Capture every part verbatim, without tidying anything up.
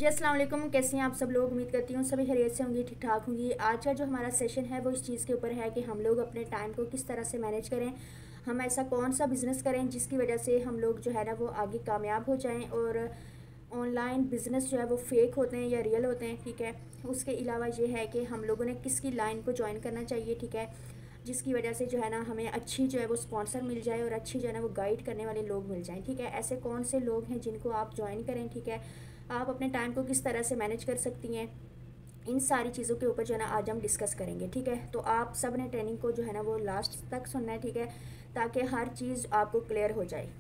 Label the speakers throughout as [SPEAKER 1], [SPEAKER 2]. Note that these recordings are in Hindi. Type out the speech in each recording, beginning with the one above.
[SPEAKER 1] जी अस्सलाम वालेकुम। कैसे हैं आप सब लोग? उम्मीद करती हूँ सभी खैरियत से होंगी, ठीक ठाक होंगी। आज का जो हमारा सेशन है वो इस चीज़ के ऊपर है कि हम लोग अपने टाइम को किस तरह से मैनेज करें। हम ऐसा कौन सा बिज़नेस करें जिसकी वजह से हम लोग जो है ना वो आगे कामयाब हो जाएं। और ऑनलाइन बिज़नेस जो है वो फेक होते हैं या रियल होते हैं, ठीक है। उसके अलावा ये है कि हम लोगों ने किसकी लाइन को ज्वाइन करना चाहिए, ठीक है, जिसकी वजह से जो है ना हमें अच्छी जो है वो स्पॉन्सर मिल जाए और अच्छी जो है ना वो गाइड करने वाले लोग मिल जाएं, ठीक है। ऐसे कौन से लोग हैं जिनको आप ज्वाइन करें, ठीक है। आप अपने टाइम को किस तरह से मैनेज कर सकती हैं, इन सारी चीज़ों के ऊपर जो है ना आज हम डिस्कस करेंगे, ठीक है। तो आप सब ने ट्रेनिंग को जो है ना वो लास्ट तक सुनना है, ठीक है, ताकि हर चीज़ आपको क्लियर हो जाए।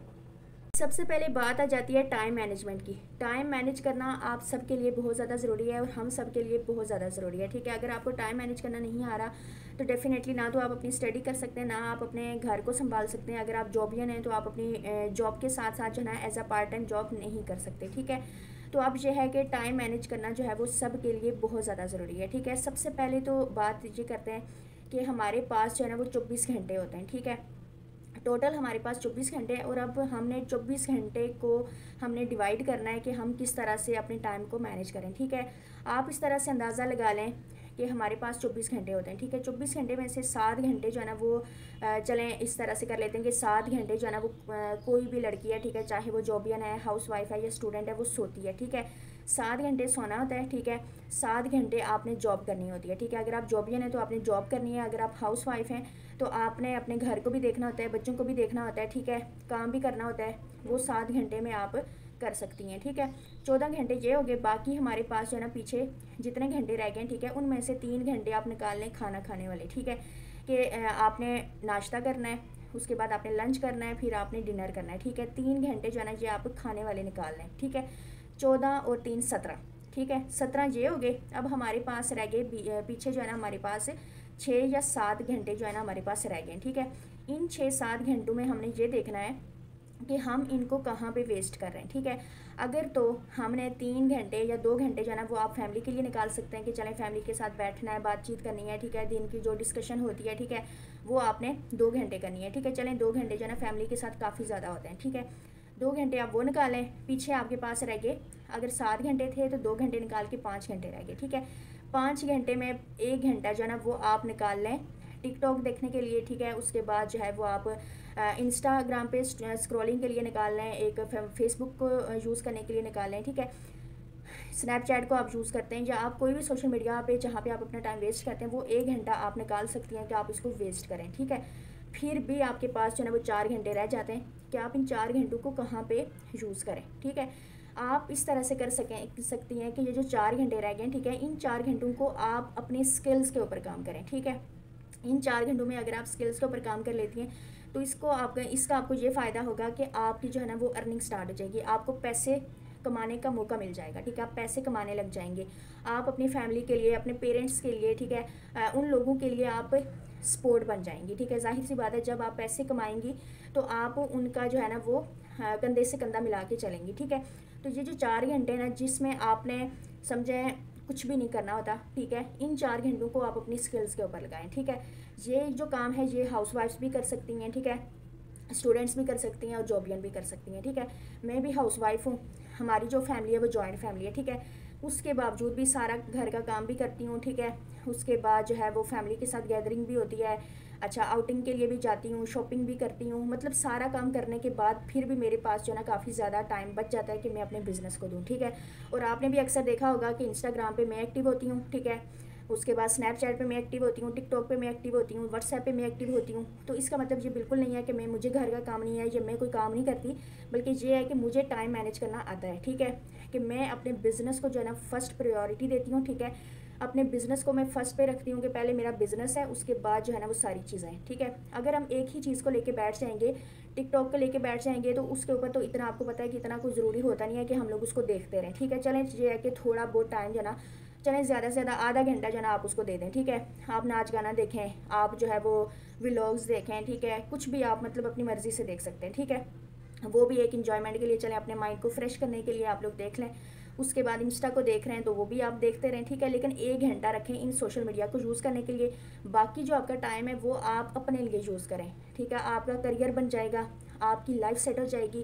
[SPEAKER 1] सबसे पहले बात आ जाती है टाइम मैनेजमेंट की। टाइम मैनेज करना आप सबके लिए बहुत ज़्यादा ज़रूरी है और हम सब के लिए बहुत ज़्यादा ज़रूरी है, ठीक है। अगर आपको टाइम मैनेज करना नहीं आ रहा तो डेफिनेटली ना तो आप अपनी स्टडी कर सकते हैं, ना आप अपने घर को संभाल सकते हैं। अगर आप जॉबियन हैं तो आप अपनी जॉब के साथ साथ जो है ना as a part time job नहीं कर सकते, ठीक है। तो अब यह है कि टाइम मैनेज करना जो है वो सब के लिए बहुत ज़्यादा ज़रूरी है, ठीक है। सबसे पहले तो बात ये करते हैं कि हमारे पास जो है ना वो चौबीस घंटे होते हैं, ठीक है। टोटल हमारे पास चौबीस घंटे हैं और अब हमने चौबीस घंटे को हमने डिवाइड करना है कि हम किस तरह से अपने टाइम को मैनेज करें, ठीक है। आप इस तरह से अंदाज़ा लगा लें कि हमारे पास चौबीस घंटे होते हैं, ठीक है। चौबीस घंटे में से सात घंटे जो है ना वो चलें इस तरह से कर लेते हैं कि सात घंटे जो है ना वो कोई भी लड़की है, ठीक है, चाहे वो जॉबियन है, हाउस वाइफ है या स्टूडेंट है, वो सोती है, ठीक है। सात घंटे सोना होता है, ठीक है। सात घंटे आपने जॉब करनी होती है, ठीक है। अगर आप जॉबियन है तो आपने जॉब करनी है, अगर आप हाउस वाइफ हैं तो आपने अपने घर को भी देखना होता है, बच्चों को भी देखना होता है, ठीक है, काम भी करना होता है। वो सात घंटे में आप कर सकती हैं, ठीक है। चौदह घंटे ये हो गए। बाकी हमारे पास जो है ना पीछे जितने घंटे रह गए हैं, ठीक है, उनमें से तीन घंटे आप निकाल लें खाना खाने वाले, ठीक है, कि आपने नाश्ता करना है, उसके बाद आपने लंच करना है, फिर आपने डिनर करना है, ठीक है। तीन घंटे जो है ना ये आप खाने वाले निकाल लें, ठीक है। चौदह और तीन सत्रह, ठीक है, सत्रह ये हो गए। अब हमारे पास रह गए पीछे जो है ना हमारे पास छः या सात घंटे जो है ना हमारे पास रह गए, ठीक है। इन छः सात घंटों में हमने ये देखना है कि हम इनको कहाँ पे वेस्ट कर रहे हैं, ठीक है। अगर तो हमने तीन घंटे या दो घंटे जो है ना वो आप फैमिली के लिए निकाल सकते हैं कि चलें फैमिली के साथ बैठना है, बातचीत करनी है, ठीक है, दिन की जो डिस्कशन होती है, ठीक है, वो आपने दो घंटे करनी है, ठीक है। चलें दो घंटे जो है ना फैमिली के साथ काफ़ी ज़्यादा होते हैं, ठीक है। दो घंटे आप वो निकालें। पीछे आपके पास रह गए, अगर सात घंटे थे तो दो घंटे निकाल के पाँच घंटे रह गए, ठीक है। पाँच घंटे में एक घंटा जो है ना वो आप निकाल लें टिकटॉक देखने के लिए, ठीक है। उसके बाद जो है वो आप इंस्टाग्राम पे स्क्रॉलिंग के लिए निकाल लें, एक फेसबुक को यूज़ करने के लिए निकाल लें, ठीक है। स्नैपचैट को आप यूज़ करते हैं या आप कोई भी सोशल मीडिया पे जहाँ पे आप अपना टाइम वेस्ट करते हैं वो एक घंटा आप निकाल सकती हैं कि आप इसको वेस्ट करें, ठीक है। फिर भी आपके पास जो है ना वो चार घंटे रह जाते हैं कि आप इन चार घंटों को कहाँ पे यूज़ करें, ठीक है। आप इस तरह से कर सकें सकती हैं कि ये जो चार घंटे रह गए, ठीक है, इन चार घंटों को आप अपने स्किल्स के ऊपर काम करें, ठीक है। इन चार घंटों में अगर आप स्किल्स के ऊपर काम कर लेती हैं तो इसको आपका इसका आपको ये फ़ायदा होगा कि आपकी जो है ना वो अर्निंग स्टार्ट हो जाएगी, आपको पैसे कमाने का मौका मिल जाएगा, ठीक है। आप पैसे कमाने लग जाएंगे, आप अपनी फैमिली के लिए, अपने पेरेंट्स के लिए, ठीक है, उन लोगों के लिए आप सपोर्ट बन जाएंगी, ठीक है। जाहिर सी बात है जब आप पैसे कमाएंगी तो आप उनका जो है ना वो कंधे से कंधा मिला के चलेंगी, ठीक है। तो ये जो चार घंटे ना जिसमें आपने समझे कुछ भी नहीं करना होता, ठीक है, इन चार घंटों को आप अपनी स्किल्स के ऊपर लगाएं, ठीक है। ये जो काम है ये हाउसवाइफ्स भी कर सकती हैं, ठीक है, स्टूडेंट्स भी कर सकती हैं और जॉबियन भी कर सकती हैं, ठीक है। मैं भी हाउसवाइफ हूँ, हमारी जो फैमिली है वो जॉइंट फैमिली है, ठीक है। उसके बावजूद भी सारा घर का काम भी करती हूँ, ठीक है। उसके बाद जो है वो फैमिली के साथ गैदरिंग भी होती है, अच्छा आउटिंग के लिए भी जाती हूँ, शॉपिंग भी करती हूँ, मतलब सारा काम करने के बाद फिर भी मेरे पास जो है ना काफ़ी ज़्यादा टाइम बच जाता है कि मैं अपने बिज़नेस को दूँ, ठीक है। और आपने भी अक्सर देखा होगा कि इंस्टाग्राम पे मैं एक्टिव होती हूँ, ठीक है, उसके बाद स्नैपचैट पे मैं एक्टिव होती हूँ, टिकटॉक पे मैं एक्टिव होती हूँ, व्हाट्सएप पे मैं एक्टिव होती हूँ। तो इसका मतलब ये बिल्कुल नहीं है कि मैं मुझे घर का काम नहीं है या मैं कोई काम नहीं करती, बल्कि ये है कि मुझे टाइम मैनेज करना आता है, ठीक है, कि मैं अपने बिज़नेस को जो है ना फर्स्ट प्रायोरिटी देती हूँ, ठीक है। अपने बिज़नेस को मैं फर्स्ट पे रखती हूँ कि पहले मेरा बिज़नेस है, उसके बाद जो है ना वो सारी चीज़ें हैं, ठीक है। अगर हम एक ही चीज़ को लेके बैठ जाएंगे, टिकटॉक को लेके बैठ जाएंगे, तो उसके ऊपर तो इतना आपको पता है कि इतना कोई ज़रूरी होता नहीं है कि हम लोग उसको देखते रहें, ठीक है। चलें ये है कि थोड़ा बहुत टाइम जो है ना, चलें ज़्यादा से ज़्यादा आधा घंटा जो है ना आप उसको दे दें, ठीक है। आप नाच गाना देखें, आप जो है वो व्लॉग्स देखें, ठीक है, कुछ भी आप मतलब अपनी मर्ज़ी से देख सकते हैं, ठीक है। वो भी एक इन्जॉयमेंट के लिए, चलें अपने माइंड को फ्रेश करने के लिए आप लोग देख लें। उसके बाद इंस्टा को देख रहे हैं तो वो भी आप देखते रहें, ठीक है, लेकिन एक घंटा रखें इन सोशल मीडिया को यूज़ करने के लिए। बाकी जो आपका टाइम है वो आप अपने लिए यूज़ करें, ठीक है। आपका करियर बन जाएगा, आपकी लाइफ सेट हो जाएगी,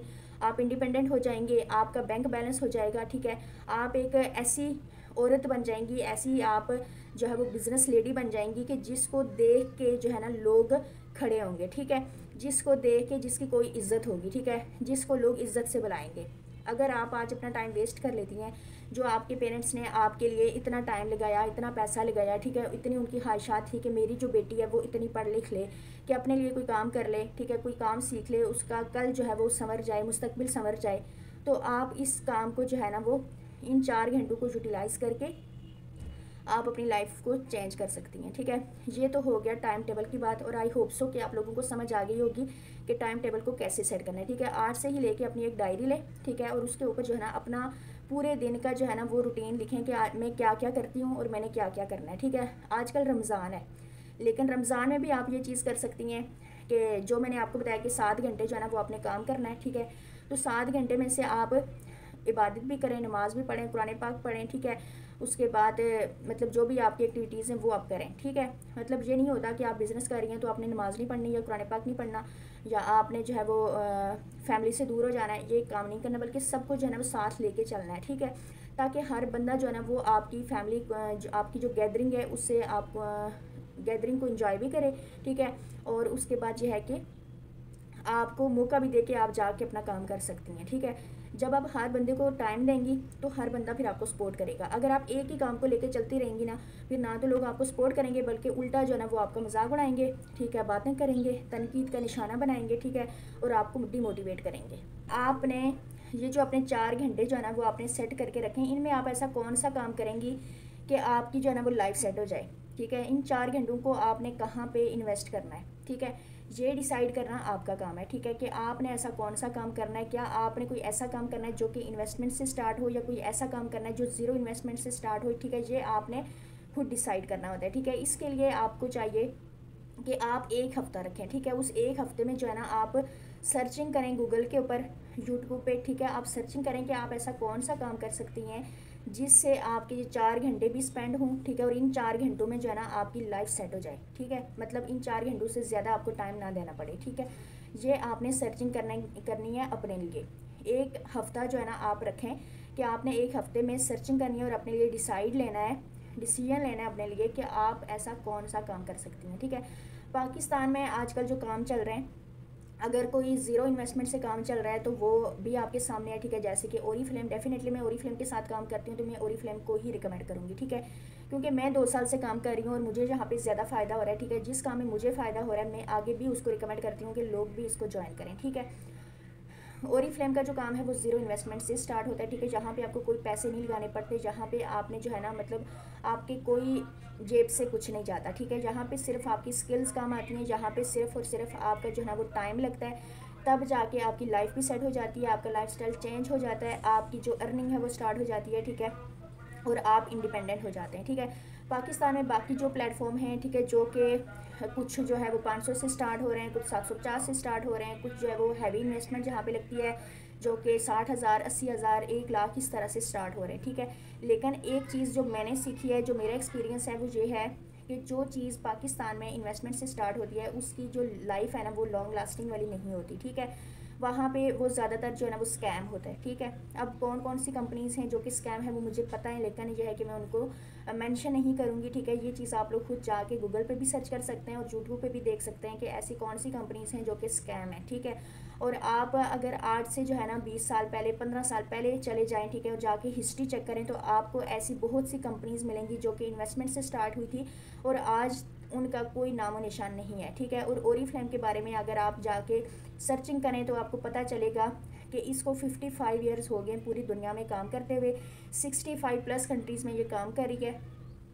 [SPEAKER 1] आप इंडिपेंडेंट हो जाएंगे, आपका बैंक बैलेंस हो जाएगा, ठीक है। आप एक ऐसी औरत बन जाएंगी, ऐसी आप जो है वो बिज़नेस लेडी बन जाएंगी कि जिसको देख के जो है ना लोग खड़े होंगे, ठीक है। जिसको देख के जिसकी कोई इज्जत होगी, ठीक है, जिसको लोग इज्जत से बुलाएंगे। अगर आप आज अपना टाइम वेस्ट कर लेती हैं, जो आपके पेरेंट्स ने आपके लिए इतना टाइम लगाया, इतना पैसा लगाया, ठीक है, इतनी उनकी ख्वाहिशात थी कि मेरी जो बेटी है वो इतनी पढ़ लिख ले, कि अपने लिए कोई काम कर ले, ठीक है, कोई काम सीख ले, उसका कल जो है वो संवर जाए, मुस्तकबिल संवर जाए, तो आप इस काम को जो है ना वो इन चार घंटों को यूटिलाइज़ करके आप अपनी लाइफ को चेंज कर सकती हैं, ठीक है। ये तो हो गया टाइम टेबल की बात, और आई होप सो कि आप लोगों को समझ आ गई होगी कि टाइम टेबल को कैसे सेट करना है, ठीक है। आज से ही लेके अपनी एक डायरी लें, ठीक है, और उसके ऊपर जो है ना अपना पूरे दिन का जो है ना वो रूटीन लिखें कि मैं क्या क्या करती हूँ और मैंने क्या क्या करना है, ठीक है। आजकल रमज़ान है, लेकिन रमज़ान में भी आप ये चीज़ कर सकती हैं कि जो मैंने आपको बताया कि सात घंटे जो है ना वो आपने काम करना है, ठीक है। तो सात घंटे में से आप इबादत भी करें, नमाज भी पढ़ें, कुरान पाक पढ़ें, ठीक है। उसके बाद मतलब जो भी आपकी एक्टिविटीज़ हैं वो आप करें, ठीक है। मतलब ये नहीं होता कि आप बिज़नेस कर रही हैं तो आपने नमाज नहीं पढ़नी या कुरान पाक नहीं पढ़ना, या आपने जो है वो फैमिली से दूर हो जाना है, ये काम नहीं करना, बल्कि सबको जो है ना वो साथ लेके चलना है, ठीक है। ताकि हर बंदा जो है ना वो आपकी फैमिली जो आपकी जो गैदरिंग है उससे आप गैदरिंग को इंजॉय भी करे, ठीक है। और उसके बाद ये है कि आपको मौका भी दे के आप जाके अपना काम कर सकती हैं, ठीक है। जब आप हर बंदे को टाइम देंगी तो हर बंदा फिर आपको सपोर्ट करेगा। अगर आप एक ही काम को लेके चलती रहेंगी ना, फिर ना तो लोग आपको सपोर्ट करेंगे बल्कि उल्टा जो है ना वो आपका मजाक उड़ाएंगे, ठीक है, बातें करेंगे, तनकीद का निशाना बनाएंगे, ठीक है, और आपको डिमोटिवेट करेंगे। आपने ये जो अपने चार घंटे जो है ना वो आपने सेट करके रखें, इनमें आप ऐसा कौन सा काम करेंगी कि आपकी जो है ना वो लाइफ सेट हो जाए, ठीक है। इन चार घंटों को आपने कहाँ पे इन्वेस्ट करना है, ठीक है, ये डिसाइड करना आपका काम है, ठीक है, कि आपने ऐसा कौन सा काम करना है। क्या आपने कोई ऐसा काम करना है जो कि इन्वेस्टमेंट से स्टार्ट हो, या कोई ऐसा काम करना है जो ज़ीरो इन्वेस्टमेंट से स्टार्ट हो, ठीक है। ये आपने खुद डिसाइड करना होता है, ठीक है। इसके लिए आपको चाहिए कि आप एक हफ़्ता रखें, ठीक है। उस एक हफ़्ते में जो है ना आप सर्चिंग करें गूगल के ऊपर, यूट्यूब पे, ठीक है। आप सर्चिंग करें कि आप ऐसा कौन सा काम कर सकती हैं जिससे आपके ये चार घंटे भी स्पेंड हों, ठीक है, और इन चार घंटों में जो है ना आपकी लाइफ सेट हो जाए, ठीक है। मतलब इन चार घंटों से ज़्यादा आपको टाइम ना देना पड़े, ठीक है। ये आपने सर्चिंग करना करनी है अपने लिए। एक हफ़्ता जो है ना आप रखें कि आपने एक हफ़्ते में सर्चिंग करनी है और अपने लिए डिसाइड लेना है, डिसीजन लेना है अपने लिए कि आप ऐसा कौन सा काम कर सकती हैं, ठीक है। पाकिस्तान में आजकल जो काम चल रहे हैं, अगर कोई ज़ीरो इन्वेस्टमेंट से काम चल रहा है तो वो भी आपके सामने है, ठीक है। जैसे कि ओरी फ्लेम, डेफिनेटली मैं ओरी फ्लेम के साथ काम करती हूँ तो मैं ओरी फ्लेम को ही रिकमेंड करूँगी, ठीक है, क्योंकि मैं दो साल से काम कर रही हूँ और मुझे यहाँ पे ज़्यादा फ़ायदा हो रहा है, ठीक है। जिस काम में मुझे फ़ायदा हो रहा है मैं आगे भी उसको रिकमेंड करती हूँ कि लोग भी इसको ज्वाइन करें, ठीक है। ओरी फ्लेम का जो काम है वो ज़ीरो इन्वेस्टमेंट से स्टार्ट होता है, ठीक है। जहाँ पे आपको कोई पैसे नहीं लगाने पड़ते, जहाँ पे आपने जो है ना मतलब आपके कोई जेब से कुछ नहीं जाता, ठीक है। जहाँ पे सिर्फ आपकी स्किल्स काम आती हैं, जहाँ पे सिर्फ और सिर्फ आपका जो है ना वो टाइम लगता है, तब जाके आपकी लाइफ भी सेट हो जाती है, आपका लाइफस्टाइल चेंज हो जाता है, आपकी जो अर्निंग है वो स्टार्ट हो जाती है, ठीक है, और आप इंडिपेंडेंट हो जाते हैं, ठीक है। पाकिस्तान में बाकी जो प्लेटफॉर्म हैं, ठीक है, जो कि कुछ जो है वो पाँच सौ से स्टार्ट हो रहे हैं, कुछ सात सौ पचास से स्टार्ट हो रहे हैं, कुछ जो है वो हैवी इन्वेस्टमेंट जहाँ पे लगती है जो कि साठ हज़ार अस्सी हज़ार एक लाख इस तरह से स्टार्ट हो रहे हैं, ठीक है। लेकिन एक चीज़ जो मैंने सीखी है, जो मेरा एक्सपीरियंस है वो ये है कि जो चीज़ पाकिस्तान में इन्वेस्टमेंट से स्टार्ट होती है उसकी जो लाइफ है ना वो लॉन्ग लास्टिंग वाली नहीं होती, ठीक है। वहाँ पे वो ज़्यादातर जो है ना वो स्कैम होता है, ठीक है। अब कौन कौन सी कंपनीज़ हैं जो कि स्कैम है वो मुझे पता है, लेकिन ये है कि मैं उनको मेंशन नहीं करूँगी, ठीक है। ये चीज़ आप लोग खुद जाके गूगल पे भी सर्च कर सकते हैं और यूट्यूब पे भी देख सकते हैं कि ऐसी कौन सी कंपनीज़ हैं जो कि स्कैम है, ठीक है। और आप अगर आज से जो है ना बीस साल पहले, पंद्रह साल पहले चले जाएँ, ठीक है, और जाके हिस्ट्री चेक करें तो आपको ऐसी बहुत सी कंपनीज़ मिलेंगी जो कि इन्वेस्टमेंट से स्टार्ट हुई थी और आज उनका कोई नामो निशान नहीं है, ठीक है। और ओरी फ्लेम के बारे में अगर आप जाके सर्चिंग करें तो आपको पता चलेगा कि इसको पचपन इयर्स हो गए पूरी दुनिया में काम करते हुए, पैंसठ प्लस कंट्रीज़ में ये काम कर रही है,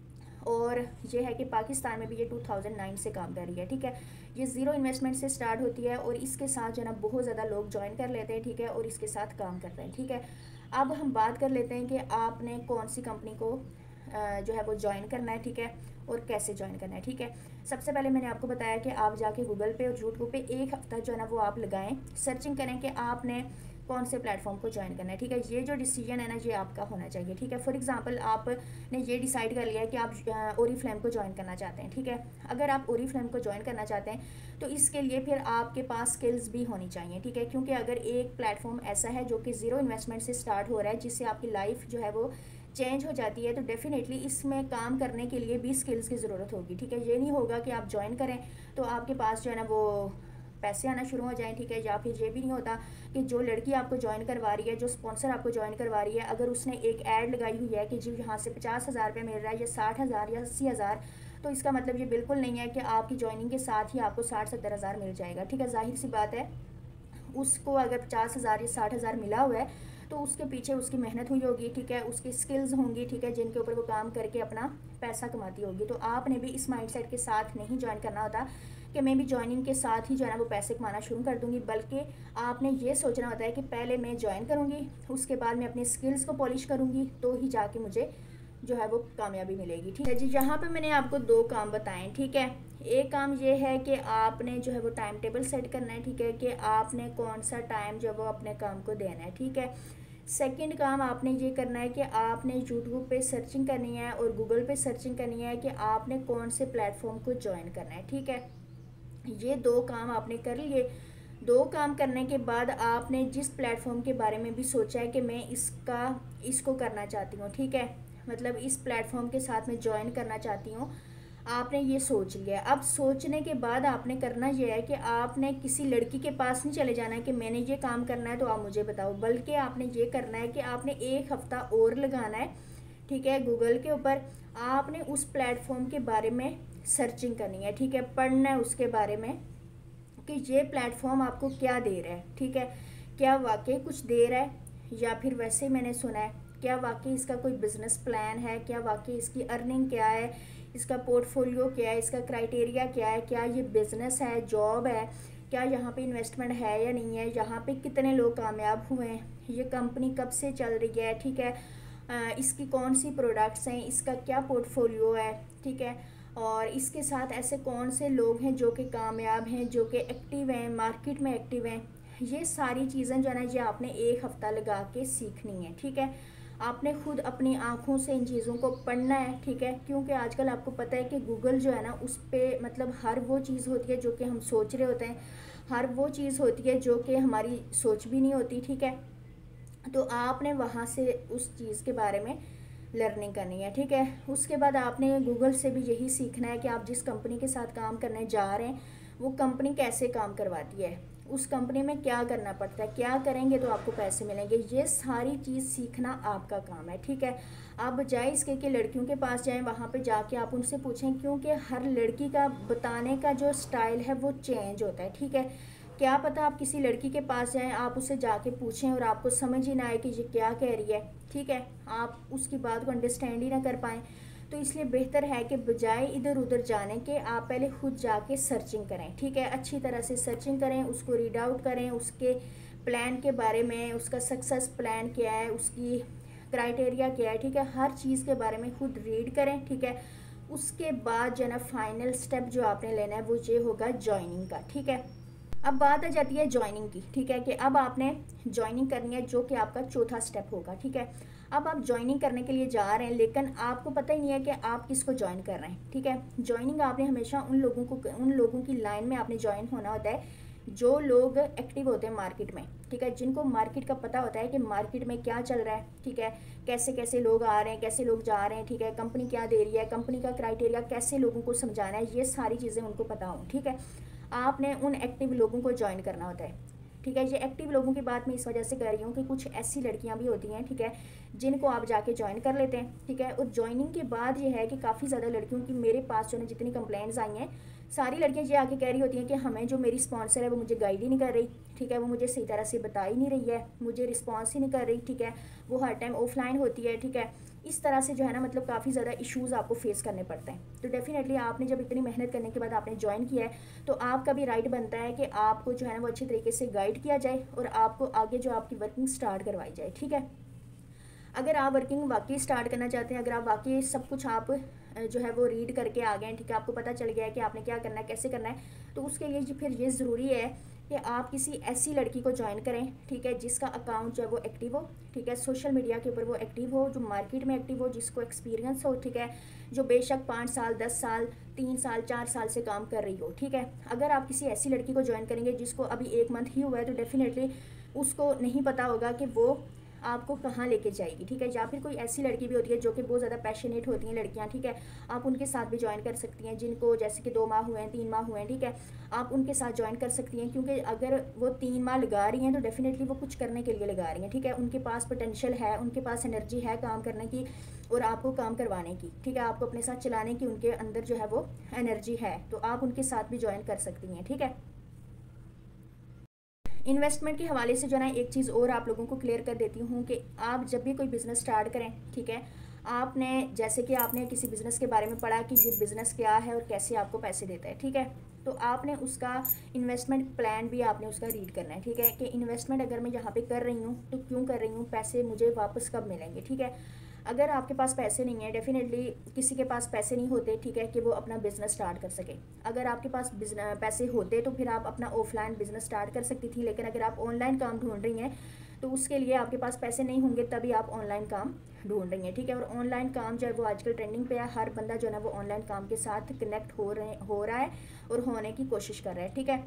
[SPEAKER 1] और ये है कि पाकिस्तान में भी ये दो हज़ार नौ से काम कर रही है, ठीक है। ये ज़ीरो इन्वेस्टमेंट से स्टार्ट होती है और इसके साथ जो है ना बहुत ज़्यादा लोग ज्वाइन कर लेते हैं, ठीक है, और इसके साथ काम करते हैं, ठीक है। अब हम बात कर लेते हैं कि आपने कौन सी कंपनी को जो है वो ज्वाइन करना है, ठीक है, और कैसे ज्वाइन करना है, ठीक है। सबसे पहले मैंने आपको बताया कि आप जाके गूगल पे और यूट्यूब पे एक हफ़्ता जो है ना वो आप लगाएं, सर्चिंग करें कि आपने कौन से प्लेटफॉर्म को ज्वाइन करना है, ठीक है। ये जो डिसीजन है ना ये आपका होना चाहिए, ठीक है। फॉर एग्जांपल आपने ये डिसाइड कर लिया है कि आप ओरीफ्लेम को ज्वाइन करना चाहते हैं, ठीक है। अगर आप ओरीफ्लेम को ज्वाइन करना चाहते हैं तो इसके लिए फिर आपके पास स्किल्स भी होनी चाहिए, ठीक है। क्योंकि अगर एक प्लेटफॉर्म ऐसा है जो कि ज़ीरो इन्वेस्टमेंट से स्टार्ट हो रहा है, जिससे आपकी लाइफ जो है वो चेंज हो जाती है, तो डेफिनेटली इसमें काम करने के लिए भी स्किल्स की ज़रूरत होगी, ठीक है। ये नहीं होगा कि आप ज्वाइन करें तो आपके पास जो है ना वो पैसे आना शुरू हो जाएं, ठीक है। या फिर ये भी नहीं होता कि जो लड़की आपको ज्वाइन करवा रही है, जो स्पॉन्सर आपको ज्वाइन करवा रही है, अगर उसने एक ऐड लगाई हुई है कि जी यहाँ से पचास हज़ार रुपये मिल रहा है या साठ हज़ार या अस्सी हज़ार, तो इसका मतलब ये बिल्कुल नहीं है कि आपकी ज्वाइनिंग के साथ ही आपको साठ सत्तर हज़ार मिल जाएगा, ठीक है। जाहिर सी बात है, उसको अगर पचास हज़ार या साठ हज़ार मिला हुआ है तो उसके पीछे उसकी मेहनत हुई होगी, ठीक है। उसकी स्किल्स होंगी, ठीक है, जिनके ऊपर वो काम करके अपना पैसा कमाती होगी। तो आपने भी इस माइंडसेट के साथ नहीं ज्वाइन करना होता कि मैं भी ज्वाइनिंग के साथ ही जो है ना वो पैसे कमाना शुरू कर दूंगी, बल्कि आपने ये सोचना होता है कि पहले मैं ज्वाइन करूँगी, उसके बाद मैं अपनी स्किल्स को पॉलिश करूँगी, तो ही जाके मुझे जो है वो कामयाबी मिलेगी, ठीक है जी। यहाँ पे मैंने आपको दो काम बताएं, ठीक है। एक काम ये है कि आपने जो है वो टाइम टेबल सेट करना है, ठीक है, कि आपने कौन सा टाइम जो वो अपने काम को देना है, ठीक है। सेकंड काम आपने ये करना है कि आपने यूट्यूब पे सर्चिंग करनी है और गूगल पे सर्चिंग करनी है कि आपने कौन से प्लेटफॉर्म को ज्वाइन करना है, ठीक है। ये दो काम आपने कर लिए। दो काम करने के बाद आपने जिस प्लेटफॉर्म के बारे में भी सोचा है कि मैं इसका इसको करना चाहती हूँ, ठीक है, मतलब इस प्लेटफॉर्म के साथ मैं ज्वाइन करना चाहती हूँ, आपने ये सोच लिया। अब सोचने के बाद आपने करना ये है कि आपने किसी लड़की के पास नहीं चले जाना है कि मैंने ये काम करना है तो आप मुझे बताओ, बल्कि आपने ये करना है कि आपने एक हफ़्ता और लगाना है, ठीक है, गूगल के ऊपर। आपने उस प्लेटफॉर्म के बारे में सर्चिंग करनी है, ठीक है, पढ़ना है उसके बारे में कि ये प्लेटफॉर्म आपको क्या दे रहा है, ठीक है, क्या वाकई कुछ दे रहा है या फिर वैसे ही मैंने सुना है, क्या वाकई इसका कोई बिजनेस प्लान है, क्या वाकई इसकी अर्निंग क्या है, इसका पोर्टफोलियो क्या है, इसका क्राइटेरिया क्या है, क्या ये बिज़नेस है, जॉब है, क्या यहाँ पे इन्वेस्टमेंट है या नहीं है, यहाँ पे कितने लोग कामयाब हुए हैं, ये कंपनी कब से चल रही है, ठीक है, आ, इसकी कौन सी प्रोडक्ट्स हैं, इसका क्या पोर्टफोलियो है, ठीक है, और इसके साथ ऐसे कौन से लोग हैं जो कि कामयाब हैं, जो कि एक्टिव हैं, मार्केट में एक्टिव हैं। ये सारी चीज़ें जो है ना ये आपने एक हफ़्ता लगा के सीखनी है, ठीक है। आपने खुद अपनी आँखों से इन चीज़ों को पढ़ना है, ठीक है, क्योंकि आजकल आपको पता है कि गूगल जो है ना उस पर मतलब हर वो चीज़ होती है जो कि हम सोच रहे होते हैं, हर वो चीज़ होती है जो कि हमारी सोच भी नहीं होती, ठीक है। तो आपने वहाँ से उस चीज़ के बारे में लर्निंग करनी है, ठीक है। उसके बाद आपने गूगल से भी यही सीखना है कि आप जिस कंपनी के साथ काम करने जा रहे हैं वो कंपनी कैसे काम करवाती है, उस कंपनी में क्या करना पड़ता है, क्या करेंगे तो आपको पैसे मिलेंगे। ये सारी चीज़ सीखना आपका काम है, ठीक है। आप बजाय इसके कि लड़कियों के पास जाएं, वहाँ पे जाके आप उनसे पूछें, क्योंकि हर लड़की का बताने का जो स्टाइल है वो चेंज होता है, ठीक है। क्या पता आप किसी लड़की के पास जाएं, आप उससे जाके पूछें और आपको समझ ही ना आए कि ये क्या कह रही है, ठीक है, आप उसकी बात को अंडरस्टैंड ही ना कर पाएँ। तो इसलिए बेहतर है कि बजाय इधर उधर जाने के आप पहले खुद जाके सर्चिंग करें, ठीक है, अच्छी तरह से सर्चिंग करें, उसको रीड आउट करें, उसके प्लान के बारे में, उसका सक्सेस प्लान क्या है, उसकी क्राइटेरिया क्या है, ठीक है, हर चीज़ के बारे में खुद रीड करें, ठीक है। उसके बाद जो है ना फाइनल स्टेप जो आपने लेना है वो ये होगा ज्वाइनिंग का, ठीक है। अब बात आ जाती है ज्वाइनिंग की, ठीक है, कि अब आपने ज्वाइनिंग करनी है जो कि आपका चौथा स्टेप होगा, ठीक है। अब आप ज्वाइनिंग करने के लिए जा रहे हैं लेकिन आपको पता ही नहीं है कि आप किसको ज्वाइन कर रहे हैं, ठीक है। ज्वाइनिंग आपने हमेशा उन लोगों को उन लोगों की लाइन में आपने ज्वाइन होना होता है जो लोग एक्टिव होते हैं मार्केट में, ठीक है, जिनको मार्केट का पता होता है कि मार्केट में क्या चल रहा है, ठीक है, कैसे कैसे लोग आ रहे हैं, कैसे लोग जा रहे हैं, ठीक है, कंपनी क्या दे रही है, कंपनी का क्राइटेरिया कैसे लोगों को समझाना है, ये सारी चीज़ें उनको पता हों, ठीक है। आपने उन एक्टिव लोगों को ज्वाइन करना होता है, ठीक है। ये एक्टिव लोगों की बात मैं इस वजह से कर रही हूँ कि कुछ ऐसी लड़कियाँ भी होती हैं, ठीक है, जिनको आप जाके ज्वाइन कर लेते हैं, ठीक है। और ज्वाइनिंग के बाद ये है कि काफ़ी ज़्यादा लड़कियों की मेरे पास जो है जितनी कंप्लेंट्स आई हैं, सारी लड़कियाँ ये आके कह रही होती हैं कि हमें जो मेरी स्पॉन्सर है वो मुझे गाइड ही नहीं कर रही, ठीक है, वो मुझे सही तरह से बता ही नहीं रही है, मुझे रिस्पॉन्स ही नहीं कर रही, ठीक है, वो हर टाइम ऑफलाइन होती है, ठीक है। इस तरह से जो है ना मतलब काफ़ी ज़्यादा इश्यूज़ आपको फेस करने पड़ते हैं। तो डेफिनेटली आपने जब इतनी मेहनत करने के बाद आपने ज्वाइन किया है तो आपका भी राइट बनता है कि आपको जो है ना वो अच्छे तरीके से गाइड किया जाए और आपको आगे जो आपकी वर्किंग स्टार्ट करवाई जाए, ठीक है। अगर आप वर्किंग वाकई स्टार्ट करना चाहते हैं, अगर आप वाकई सब कुछ आप जो है वो रीड करके आ गए हैं, ठीक है, आपको पता चल गया है कि आपने क्या करना है, कैसे करना है, तो उसके लिए जी फिर ये ज़रूरी है कि आप किसी ऐसी लड़की को ज्वाइन करें, ठीक है, जिसका अकाउंट जो है वो एक्टिव हो, ठीक है, सोशल मीडिया के ऊपर वो एक्टिव हो, जो मार्केट में एक्टिव हो, जिसको एक्सपीरियंस हो, ठीक है, जो बेशक पाँच साल दस साल तीन साल चार साल से काम कर रही हो, ठीक है। अगर आप किसी ऐसी लड़की को ज्वाइन करेंगे जिसको अभी एक मंथ ही हुआ है, तो डेफिनेटली उसको नहीं पता होगा कि वो आपको कहाँ लेके जाएगी, ठीक है। या फिर कोई ऐसी लड़की भी होती है जो कि बहुत ज़्यादा पैशनेट होती हैं लड़कियाँ, ठीक है, आप उनके साथ भी ज्वाइन कर सकती हैं, जिनको जैसे कि दो माह हुए हैं, तीन माह हुए हैं, ठीक है, आप उनके साथ ज्वाइन कर सकती हैं, क्योंकि अगर वो तीन माह लगा रही हैं तो डेफिनेटली वो कुछ करने के लिए लगा रही हैं, ठीक है, उनके पास पोटेंशियल है, उनके पास एनर्जी है काम करने की और आपको काम करवाने की, ठीक है, आपको अपने साथ चलाने की उनके अंदर जो है वो एनर्जी है, तो आप उनके साथ भी ज्वाइन कर सकती हैं, ठीक है। इन्वेस्टमेंट के हवाले से जो है ना एक चीज़ और आप लोगों को क्लियर कर देती हूँ कि आप जब भी कोई बिज़नेस स्टार्ट करें, ठीक है, आपने जैसे कि आपने किसी बिज़नेस के बारे में पढ़ा कि ये बिज़नेस क्या है और कैसे आपको पैसे देता है, ठीक है, तो आपने उसका इन्वेस्टमेंट प्लान भी आपने उसका रीड करना है, ठीक है, कि इन्वेस्टमेंट अगर मैं यहाँ पे कर रही हूँ तो क्यों कर रही हूँ, पैसे मुझे वापस कब मिलेंगे, ठीक है। अगर आपके पास पैसे नहीं है, डेफिनेटली किसी के पास पैसे नहीं होते, ठीक है, कि वो अपना बिज़नेस स्टार्ट कर सके। अगर आपके पास पैसे होते तो फिर आप अपना ऑफलाइन बिज़नेस स्टार्ट कर सकती थी, लेकिन अगर आप ऑनलाइन काम ढूंढ रही हैं तो उसके लिए आपके पास पैसे नहीं होंगे, तभी आप ऑनलाइन काम ढूंढ रही हैं, ठीक है। और ऑनलाइन काम जो है वो आजकल ट्रेंडिंग पे है, हर बंदा जो है ना वो ऑनलाइन काम के साथ कनेक्ट हो रहे हो रहा है और होने की कोशिश कर रहा है, ठीक है।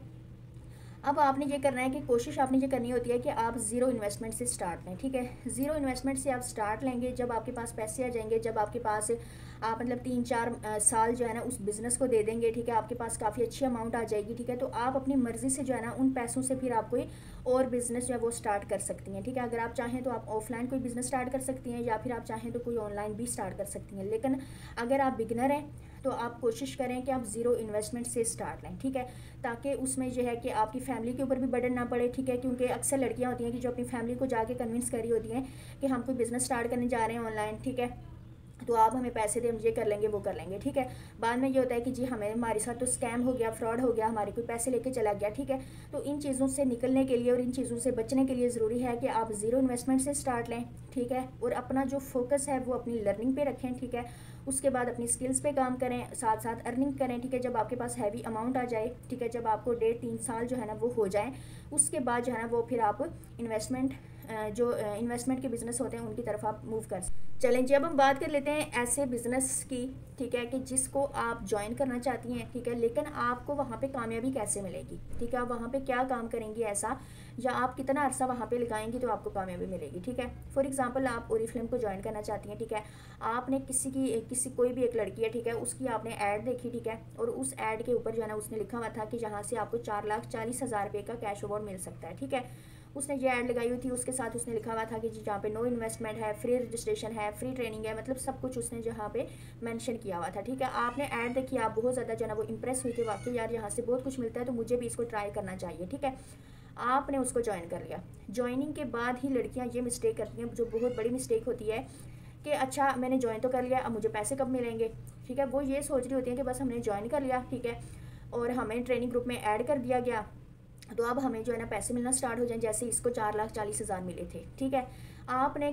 [SPEAKER 1] अब आपने ये करना है कि कोशिश आपने ये करनी होती है कि आप ज़ीरो इन्वेस्टमेंट से स्टार्ट लें, ठीक है। ज़ीरो इन्वेस्टमेंट से आप स्टार्ट लेंगे, जब आपके पास पैसे आ जाएंगे, जब आपके पास आप मतलब तीन चार साल जो है ना उस बिज़नेस को दे देंगे, ठीक है, आपके पास काफ़ी अच्छी अमाउंट आ जाएगी, ठीक है, तो आप अपनी मर्ज़ी से जो है ना उन पैसों से फिर आप कोई और बिज़नेस जो है वो स्टार्ट कर सकती हैं, ठीक है। अगर आप चाहें तो आप ऑफलाइन कोई बिज़नेस स्टार्ट कर सकती हैं, या फिर आप चाहें तो कोई ऑनलाइन भी स्टार्ट कर सकती हैं, लेकिन अगर आप बिगनर हैं तो आप कोशिश करें कि आप ज़ीरो इन्वेस्टमेंट से स्टार्ट लें, ठीक है, ताकि उसमें जो है कि आपकी फैमिली के ऊपर भी बर्डन ना पड़े, ठीक है, क्योंकि अक्सर लड़कियां होती हैं कि जो अपनी फैमिली को जाके कन्विंस कर रही होती हैं कि हम कोई बिज़नेस स्टार्ट करने जा रहे हैं ऑनलाइन, ठीक है, तो आप हमें पैसे दें, हम ये कर लेंगे वो कर लेंगे, ठीक है। बाद में ये होता है कि जी हमें हमारे साथ तो स्कैम हो गया, फ्रॉड हो गया, हमारे कोई पैसे लेके चला गया, ठीक है। तो इन चीज़ों से निकलने के लिए और इन चीज़ों से बचने के लिए ज़रूरी है कि आप ज़ीरो इन्वेस्टमेंट से स्टार्ट लें, ठीक है, और अपना जो फोकस है वो अपनी लर्निंग पे रखें, ठीक है। उसके बाद अपनी स्किल्स पे काम करें, साथ साथ अर्निंग करें, ठीक है। जब आपके पास हैवी अमाउंट आ जाए, ठीक है, जब आपको डेढ़ तीन साल जो है ना वो हो जाए, उसके बाद जो है ना वो फिर आप इन्वेस्टमेंट जो इन्वेस्टमेंट के बिज़नेस होते हैं उनकी तरफ आप मूव कर सकते। चलें जी, अब हम बात कर लेते हैं ऐसे बिज़नेस की, ठीक है, कि जिसको आप ज्वाइन करना चाहती हैं, ठीक है, लेकिन आपको वहाँ पे कामयाबी कैसे मिलेगी, ठीक है, आप वहाँ पे क्या काम करेंगी ऐसा, या आप कितना अरसा वहाँ पे लगाएंगी तो आपको कामयाबी मिलेगी, ठीक है। फॉर एग्जांपल आप ओरिफ्लेम को ज्वाइन करना चाहती हैं, ठीक है, आपने किसी की किसी कोई भी एक लड़की है, ठीक है, उसकी आपने ऐड देखी, ठीक है, और उस ऐड के ऊपर जो है ना उसने लिखा हुआ था कि यहाँ से आपको चार लाख चालीस हज़ार रुपये का कैश अवार्ड मिल सकता है, ठीक है। उसने ये ऐड लगाई हुई थी, उसके साथ उसने लिखा हुआ था कि जी जहाँ पे नो इन्वेस्टमेंट है, फ्री रजिस्ट्रेशन है, फ्री ट्रेनिंग है, मतलब सब कुछ उसने जहाँ पे मेंशन किया हुआ था, ठीक है। आपने ऐड देखी, आप बहुत ज़्यादा जो है ना वो इंप्रेस हुई कि वाकई यार यहाँ से बहुत कुछ मिलता है, तो मुझे भी इसको ट्राई करना चाहिए, ठीक है। आपने उसको ज्वाइन कर लिया। ज्वाइनिंग के बाद ही लड़कियाँ ये मिस्टेक करती हैं, जो बहुत बड़ी मिस्टेक होती है कि अच्छा मैंने ज्वाइन तो कर लिया, अब मुझे पैसे कब मिलेंगे, ठीक है। वो ये सोच रही होती हैं कि बस हमने ज्वाइन कर लिया, ठीक है, और हमें ट्रेनिंग ग्रुप में ऐड कर दिया गया, तो अब हमें जो है ना पैसे मिलना स्टार्ट हो जाए, जैसे इसको चार लाख चालीस हज़ार मिले थे, ठीक है। आपने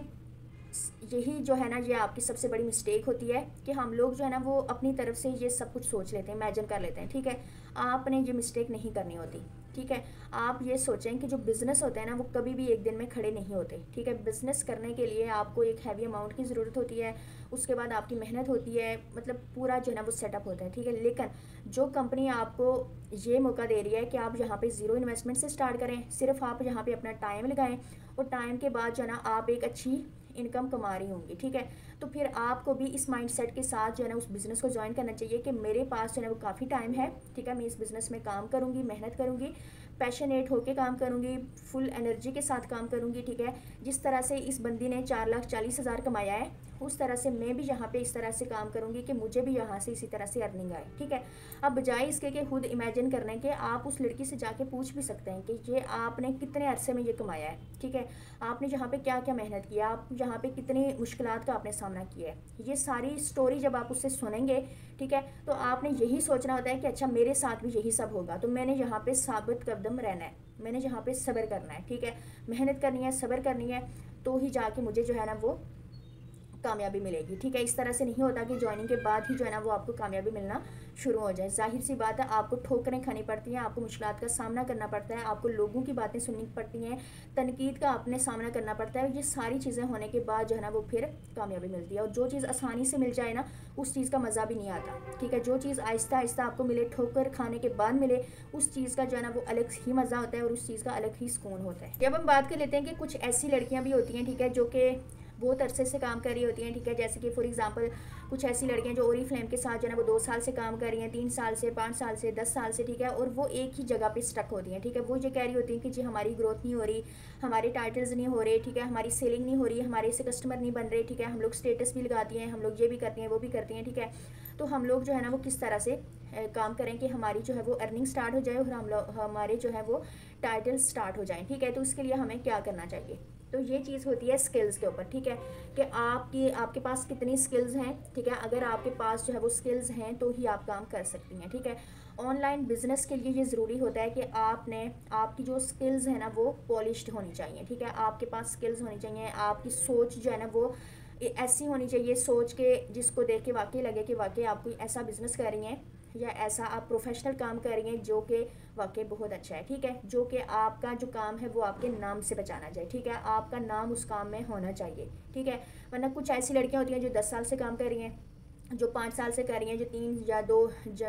[SPEAKER 1] यही जो है ना ये आपकी सबसे बड़ी मिस्टेक होती है कि हम लोग जो है ना वो अपनी तरफ से ये सब कुछ सोच लेते हैं, इमेजिन कर लेते हैं, ठीक है। आपने ये मिस्टेक नहीं करनी होती, ठीक है। आप ये सोचें कि जो बिज़नेस होते हैं ना वो कभी भी एक दिन में खड़े नहीं होते, ठीक है। बिज़नेस करने के लिए आपको एक हैवी अमाउंट की ज़रूरत होती है, उसके बाद आपकी मेहनत होती है, मतलब पूरा जो है ना वो सेटअप होता है, ठीक है। लेकिन जो कंपनी आपको ये मौका दे रही है कि आप यहाँ पे ज़ीरो इन्वेस्टमेंट से स्टार्ट करें, सिर्फ आप यहाँ पे अपना टाइम लगाएं और टाइम के बाद जो है ना आप एक अच्छी इनकम कमा रही होंगी, ठीक है, तो फिर आपको भी इस माइंडसेट के साथ जो है ना उस बिज़नेस को ज्वाइन करना चाहिए कि मेरे पास जो है ना वो काफ़ी टाइम है, ठीक है, मैं इस बिज़नेस में काम करूँगी, मेहनत करूँगी, पैशनेट होके काम करूँगी, फुल एनर्जी के साथ काम करूँगी, ठीक है। जिस तरह से इस बंदी ने चार लाख चालीस हज़ार कमाया है, उस तरह से मैं भी यहाँ पे इस तरह से काम करूँगी कि मुझे भी यहाँ से इसी तरह से अर्निंग आए, ठीक है। अब बजाय इसके कि खुद इमेजिन करने के, आप उस लड़की से जाके पूछ भी सकते हैं कि ये आपने कितने अरसे में ये कमाया है, ठीक है, आपने यहाँ पे क्या क्या मेहनत किया, आप यहाँ पे कितनी मुश्किलात का आपने सामना किया है। ये सारी स्टोरी जब आप उससे सुनेंगे, ठीक है, तो आपने यही सोचना होता है कि अच्छा मेरे साथ भी यही सब होगा, तो मैंने यहाँ पे साबित कदम रहना है, मैंने यहाँ पे सब्र करना है, ठीक है, मेहनत करनी है, सब्र करनी है, तो ही जाके मुझे जो है ना वो कामयाबी मिलेगी। ठीक है, इस तरह से नहीं होता कि ज्वाइनिंग के बाद ही जो है ना वो आपको कामयाबी मिलना शुरू हो जाए। जाहिर सी बात है, आपको ठोकरें खानी पड़ती हैं, आपको मुश्किलात का सामना करना पड़ता है, आपको लोगों की बातें सुननी पड़ती हैं, तनकीद का आपने सामना करना पड़ता है। ये सारी चीज़ें होने के बाद जो है ना वो फिर कामयाबी मिलती है। और जो चीज़ आसानी से मिल जाए ना, उस चीज़ का मज़ा भी नहीं आता। ठीक है, जो चीज़ आहिस्ता आहिस्ता आपको मिले, ठोकर खाने के बाद मिले, उस चीज़ का जो है ना वो अलग ही मज़ा होता है और उस चीज़ का अलग ही सुकून होता है। जब हम बात कर लेते हैं कि कुछ ऐसी लड़कियां भी होती हैं, ठीक है, जो कि बहुत अरसे से काम कर रही होती हैं। ठीक है, जैसे कि फॉर एग्जांपल कुछ ऐसी लड़कियां जो ओरी फ्लेम के साथ जो है ना वो दो साल से काम कर रही हैं, तीन साल से, पाँच साल से, दस साल से। ठीक है, और वो एक ही जगह पे स्टक होती हैं। ठीक है, वो ये कह रही होती हैं कि जी हमारी ग्रोथ नहीं हो रही, हमारे टाइटल्स नहीं हो रहे, ठीक है, हमारी सेलिंग नहीं हो रही, हमारे से कस्टमर नहीं बन रहे। ठीक है, हम लोग स्टेटस भी लगाती हैं, हम लोग ये भी करती हैं, वो भी करती हैं। ठीक है, तो हम लोग जो है ना वो किस तरह से काम करें कि हमारी जो है वो अर्निंग स्टार्ट हो जाए और हम लोग हमारे जो है वो टाइटल स्टार्ट हो जाएं। ठीक है, तो उसके लिए हमें क्या करना चाहिए? तो ये चीज़ होती है स्किल्स के ऊपर। ठीक है, कि आपकी आपके पास कितनी स्किल्स हैं। ठीक है, अगर आपके पास जो है वो स्किल्स हैं तो ही आप काम कर सकती हैं। ठीक है, ऑनलाइन बिजनेस के लिए ये ज़रूरी होता है कि आपने आपकी जो स्किल्स है ना वो पॉलिश्ड होनी चाहिए। ठीक है, आपके पास स्किल्स होनी चाहिए, आपकी सोच जो है ना वो ऐसी होनी चाहिए, सोच के जिसको देख के वाकई लगे कि वाकई आप कोई ऐसा बिजनेस कर रही हैं या ऐसा आप प्रोफेशनल काम कर रही हैं जो कि वाकई बहुत अच्छा है। ठीक है, जो कि आपका जो काम है वो आपके नाम से बचाना चाहिए। ठीक है, आपका नाम उस काम में होना चाहिए। ठीक है, वरना कुछ ऐसी लड़कियां होती हैं जो दस साल से काम कर रही हैं, जो पाँच साल से कर रही हैं, जो तीन या दो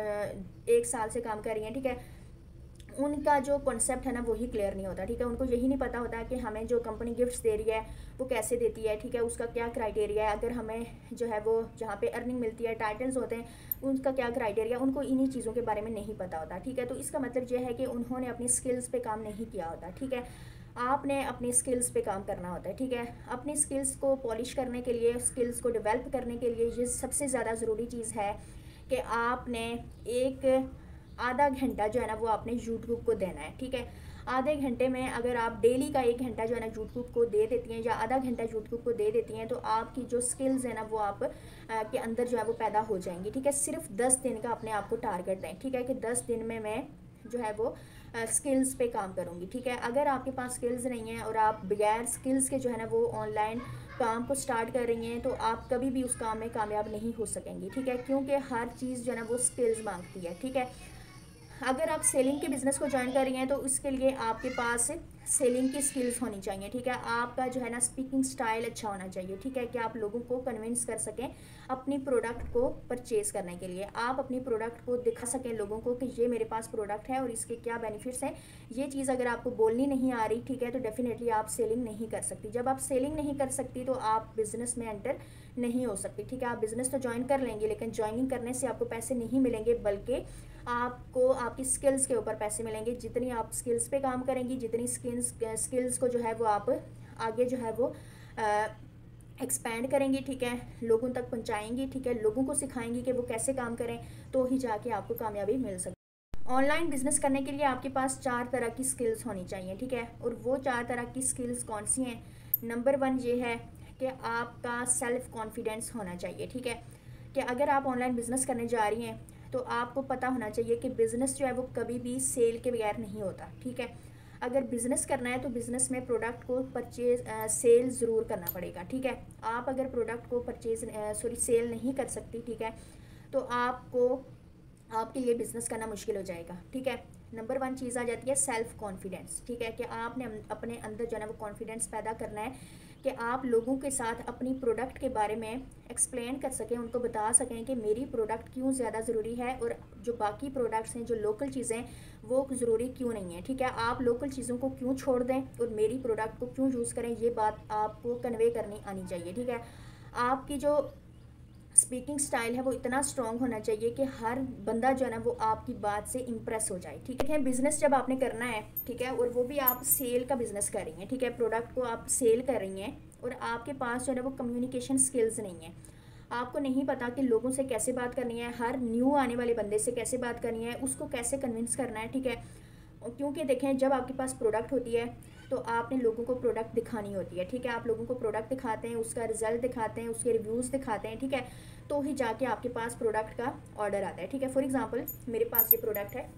[SPEAKER 1] एक साल से काम कर रही हैं। ठीक है, उनका जो कॉन्सेप्ट है ना वही क्लियर नहीं होता। ठीक है, उनको यही नहीं पता होता कि हमें जो कंपनी गिफ्ट्स दे रही है वो कैसे देती है। ठीक है, उसका क्या क्राइटेरिया है, अगर हमें जो है वो जहाँ पे अर्निंग मिलती है, टाइटल्स होते हैं, उनका क्या क्राइटेरिया, उनको इन्हीं चीज़ों के बारे में नहीं पता होता। ठीक है, तो इसका मतलब यह है कि उन्होंने अपनी स्किल्स पे काम नहीं किया होता। ठीक है, आपने अपनी स्किल्स पे काम करना होता है। ठीक है, अपनी स्किल्स को पॉलिश करने के लिए, स्किल्स को डेवलप करने के लिए ये सबसे ज़्यादा ज़रूरी चीज़ है कि आपने एक आधा घंटा जो है ना वो आपने यूट्यूब को देना है। ठीक है, आधे घंटे में अगर आप डेली का एक घंटा जो है ना यूट्यूब को दे देती हैं या आधा घंटा यूट्यूब को दे देती हैं तो आपकी जो स्किल्स है ना वो आप आ, के अंदर जो है वो पैदा हो जाएंगी। ठीक है, सिर्फ दस दिन का अपने आप को टारगेट दें। ठीक है, कि दस दिन में मैं जो है वो स्किल्स पे काम करूँगी। ठीक है, अगर आपके पास स्किल्स नहीं है और आप बगैर स्किल्स के जो है ना वो ऑनलाइन काम को स्टार्ट कर रही हैं तो आप कभी भी उस काम में कामयाब नहीं हो सकेंगी। ठीक है, क्योंकि हर चीज़ जो है ना वो स्किल्स मांगती है। ठीक है, अगर आप सेलिंग के बिज़नेस को ज्वाइन कर रही हैं तो उसके लिए आपके पास सेलिंग की स्किल्स होनी चाहिए। ठीक है, आपका जो है ना स्पीकिंग स्टाइल अच्छा होना चाहिए। ठीक है, कि आप लोगों को कन्विंस कर सकें अपनी प्रोडक्ट को परचेज़ करने के लिए, आप अपनी प्रोडक्ट को दिखा सकें लोगों को कि ये मेरे पास प्रोडक्ट है और इसके क्या बेनिफिट्स हैं। ये चीज़ अगर आपको बोलनी नहीं आ रही, ठीक है, तो डेफिनेटली आप सेलिंग नहीं कर सकती। जब आप सेलिंग नहीं कर सकती तो आप बिज़नेस में एंटर नहीं हो सकती। ठीक है, आप बिज़नेस तो ज्वाइन कर लेंगे लेकिन ज्वाइनिंग करने से आपको पैसे नहीं मिलेंगे, बल्कि आपको आपकी स्किल्स के ऊपर पैसे मिलेंगे। जितनी आप स्किल्स पे काम करेंगी, जितनी स्किल्स स्किल्स को जो है वो आप आगे जो है वो एक्सपैंड करेंगी। ठीक है, लोगों तक पहुंचाएंगी। ठीक है, लोगों को सिखाएंगी कि वो कैसे काम करें, तो ही जाके आपको कामयाबी मिल सके। ऑनलाइन बिजनेस करने के लिए आपके पास चार तरह की स्किल्स होनी चाहिए। ठीक है, और वो चार तरह की स्किल्स कौन सी हैं? नंबर वन ये है कि आपका सेल्फ कॉन्फिडेंस होना चाहिए। ठीक है, कि अगर आप ऑनलाइन बिजनेस करने जा रही हैं तो आपको पता होना चाहिए कि बिज़नेस जो है वो कभी भी सेल के बगैर नहीं होता। ठीक है, अगर बिज़नेस करना है तो बिज़नेस में प्रोडक्ट को परचेज सेल ज़रूर करना पड़ेगा। ठीक है, आप अगर प्रोडक्ट को परचेज सॉरी सेल नहीं कर सकती, ठीक है, तो आपको आपके लिए बिज़नेस करना मुश्किल हो जाएगा। ठीक है, नंबर वन चीज़ आ जाती है सेल्फ कॉन्फिडेंस। ठीक है, कि आपने अपने अंदर जो है ना वो कॉन्फिडेंस पैदा करना है कि आप लोगों के साथ अपनी प्रोडक्ट के बारे में एक्सप्लेन कर सकें, उनको बता सकें कि मेरी प्रोडक्ट क्यों ज़्यादा ज़रूरी है और जो बाकी प्रोडक्ट्स हैं, जो लोकल चीज़ें, वो ज़रूरी क्यों नहीं है। ठीक है, आप लोकल चीज़ों को क्यों छोड़ दें और मेरी प्रोडक्ट को क्यों यूज़ करें, ये बात आपको कन्वे करनी आनी चाहिए। ठीक है, आपकी जो स्पीकिंग स्टाइल है वो इतना स्ट्रॉन्ग होना चाहिए कि हर बंदा जो है ना वो आपकी बात से इम्प्रेस हो जाए। ठीक है, बिजनेस जब आपने करना है, ठीक है, और वो भी आप सेल का बिजनेस कर रही हैं, ठीक है, प्रोडक्ट को आप सेल कर रही हैं और आपके पास जो है ना वो कम्युनिकेशन स्किल्स नहीं है, आपको नहीं पता कि लोगों से कैसे बात करनी है, हर न्यू आने वाले बंदे से कैसे बात करनी है, उसको कैसे कन्विंस करना है। ठीक है, क्योंकि देखें जब आपके पास प्रोडक्ट होती है तो आपने लोगों को प्रोडक्ट दिखानी होती है। ठीक है, आप लोगों को प्रोडक्ट दिखाते हैं, उसका रिजल्ट दिखाते हैं, उसके रिव्यूज़ दिखाते हैं। ठीक है, तो ही जाके आपके पास प्रोडक्ट का ऑर्डर आता है। ठीक है, फॉर एग्जांपल मेरे पास ये प्रोडक्ट है,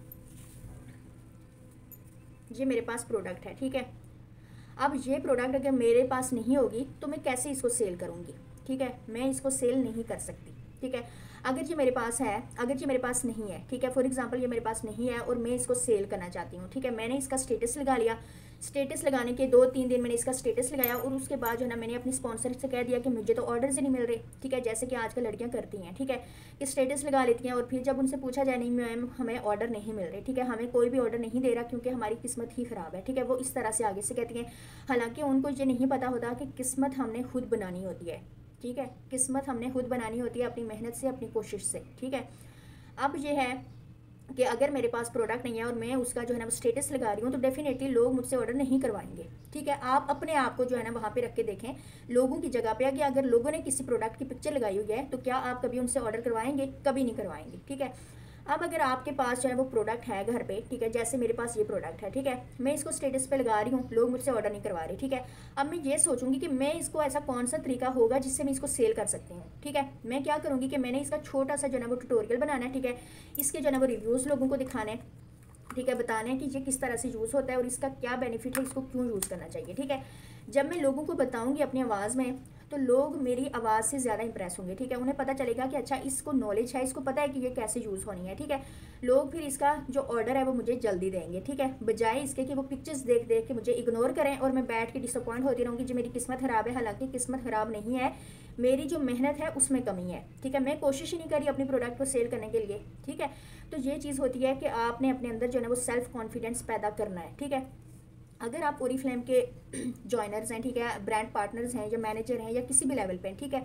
[SPEAKER 1] ये मेरे पास प्रोडक्ट है। ठीक है, अब ये प्रोडक्ट अगर मेरे पास नहीं होगी तो मैं कैसे इसको सेल करूँगी? ठीक है, मैं इसको सेल नहीं कर सकती, ठीक है। अगर ये मेरे पास है, अगर ये मेरे पास नहीं है, ठीक है, फॉर एग्जांपल ये मेरे पास नहीं है और मैं इसको सेल करना चाहती हूँ, ठीक है, मैंने इसका स्टेटस लगा लिया, स्टेटस लगाने के दो तीन दिन मैंने इसका स्टेटस लगाया और उसके बाद जो है ना मैंने अपनी स्पॉन्सर से कह दिया कि मुझे तो ऑर्डर्स ही नहीं मिल रहे, ठीक है, जैसे कि आजकल लड़कियां करती हैं, ठीक है, कि स्टेटस लगा लेती हैं और फिर जब उनसे पूछा जाए नहीं मैम हमें ऑर्डर नहीं मिल रहे, ठीक है, हमें कोई भी ऑर्डर नहीं दे रहा क्योंकि हमारी किस्मत ही ख़राब है, ठीक है, वो इस तरह से आगे से कहती हैं। हालांकि उनको ये नहीं पता होता कि किस्मत हमने खुद बनानी होती है, ठीक है, किस्मत हमने खुद बनानी होती है अपनी मेहनत से, अपनी कोशिश से, ठीक है। अब ये है कि अगर मेरे पास प्रोडक्ट नहीं है और मैं उसका जो है ना स्टेटस लगा रही हूँ तो डेफिनेटली लोग मुझसे ऑर्डर नहीं करवाएंगे, ठीक है। आप अपने आप को जो है ना वहाँ पे रख के देखें लोगों की जगह पे, कि अगर लोगों ने किसी प्रोडक्ट की पिक्चर लगाई हुई है तो क्या आप कभी उनसे ऑर्डर करवाएंगे? कभी नहीं करवाएंगे, ठीक है। अब अगर आपके पास जो है वो प्रोडक्ट है घर पे, ठीक है, जैसे मेरे पास ये प्रोडक्ट है, ठीक है, मैं इसको स्टेटस पे लगा रही हूँ, लोग मुझसे ऑर्डर नहीं करवा रहे, ठीक है। अब मैं ये सोचूंगी कि मैं इसको ऐसा कौन सा तरीका होगा जिससे मैं इसको सेल कर सकती हूँ, ठीक है। मैं क्या करूँगी कि मैंने इसका छोटा सा जो है वो ट्यूटोरियल बनाना है, ठीक है, इसके जो है वो रिव्यूज़ लोगों को दिखाने, ठीक है, बताना है कि ये किस तरह से यूज़ होता है और इसका क्या बेनिफिट है, इसको क्यों यूज़ करना चाहिए, ठीक है। जब मैं लोगों को बताऊंगी अपनी आवाज़ में तो लोग मेरी आवाज़ से ज़्यादा इंप्रेस होंगे, ठीक है, उन्हें पता चलेगा कि अच्छा इसको नॉलेज है, इसको पता है कि ये कैसे यूज़ होनी है, ठीक है। लोग फिर इसका जो ऑर्डर है वो मुझे जल्दी देंगे, ठीक है, बजाय इसके कि वो पिक्चर्स देख देख के मुझे इग्नोर करें और मैं बैठ के डिसअपॉइंट होती रहूँगी जी मेरी किस्मत ख़राब है। हालांकि किस्मत ख़राब नहीं है, मेरी जो मेहनत है उसमें कमी है, ठीक है, मैं कोशिश ही नहीं करी अपनी प्रोडक्ट को सेल करने के लिए, ठीक है। तो ये चीज़ होती है कि आपने अपने अंदर जो है वो सेल्फ कॉन्फिडेंस पैदा करना है, ठीक है। अगर आप ओरीफ्लेम के जॉइनर्स हैं, ठीक है, ब्रांड पार्टनर्स हैं या मैनेजर हैं या किसी भी लेवल पे, ठीक है,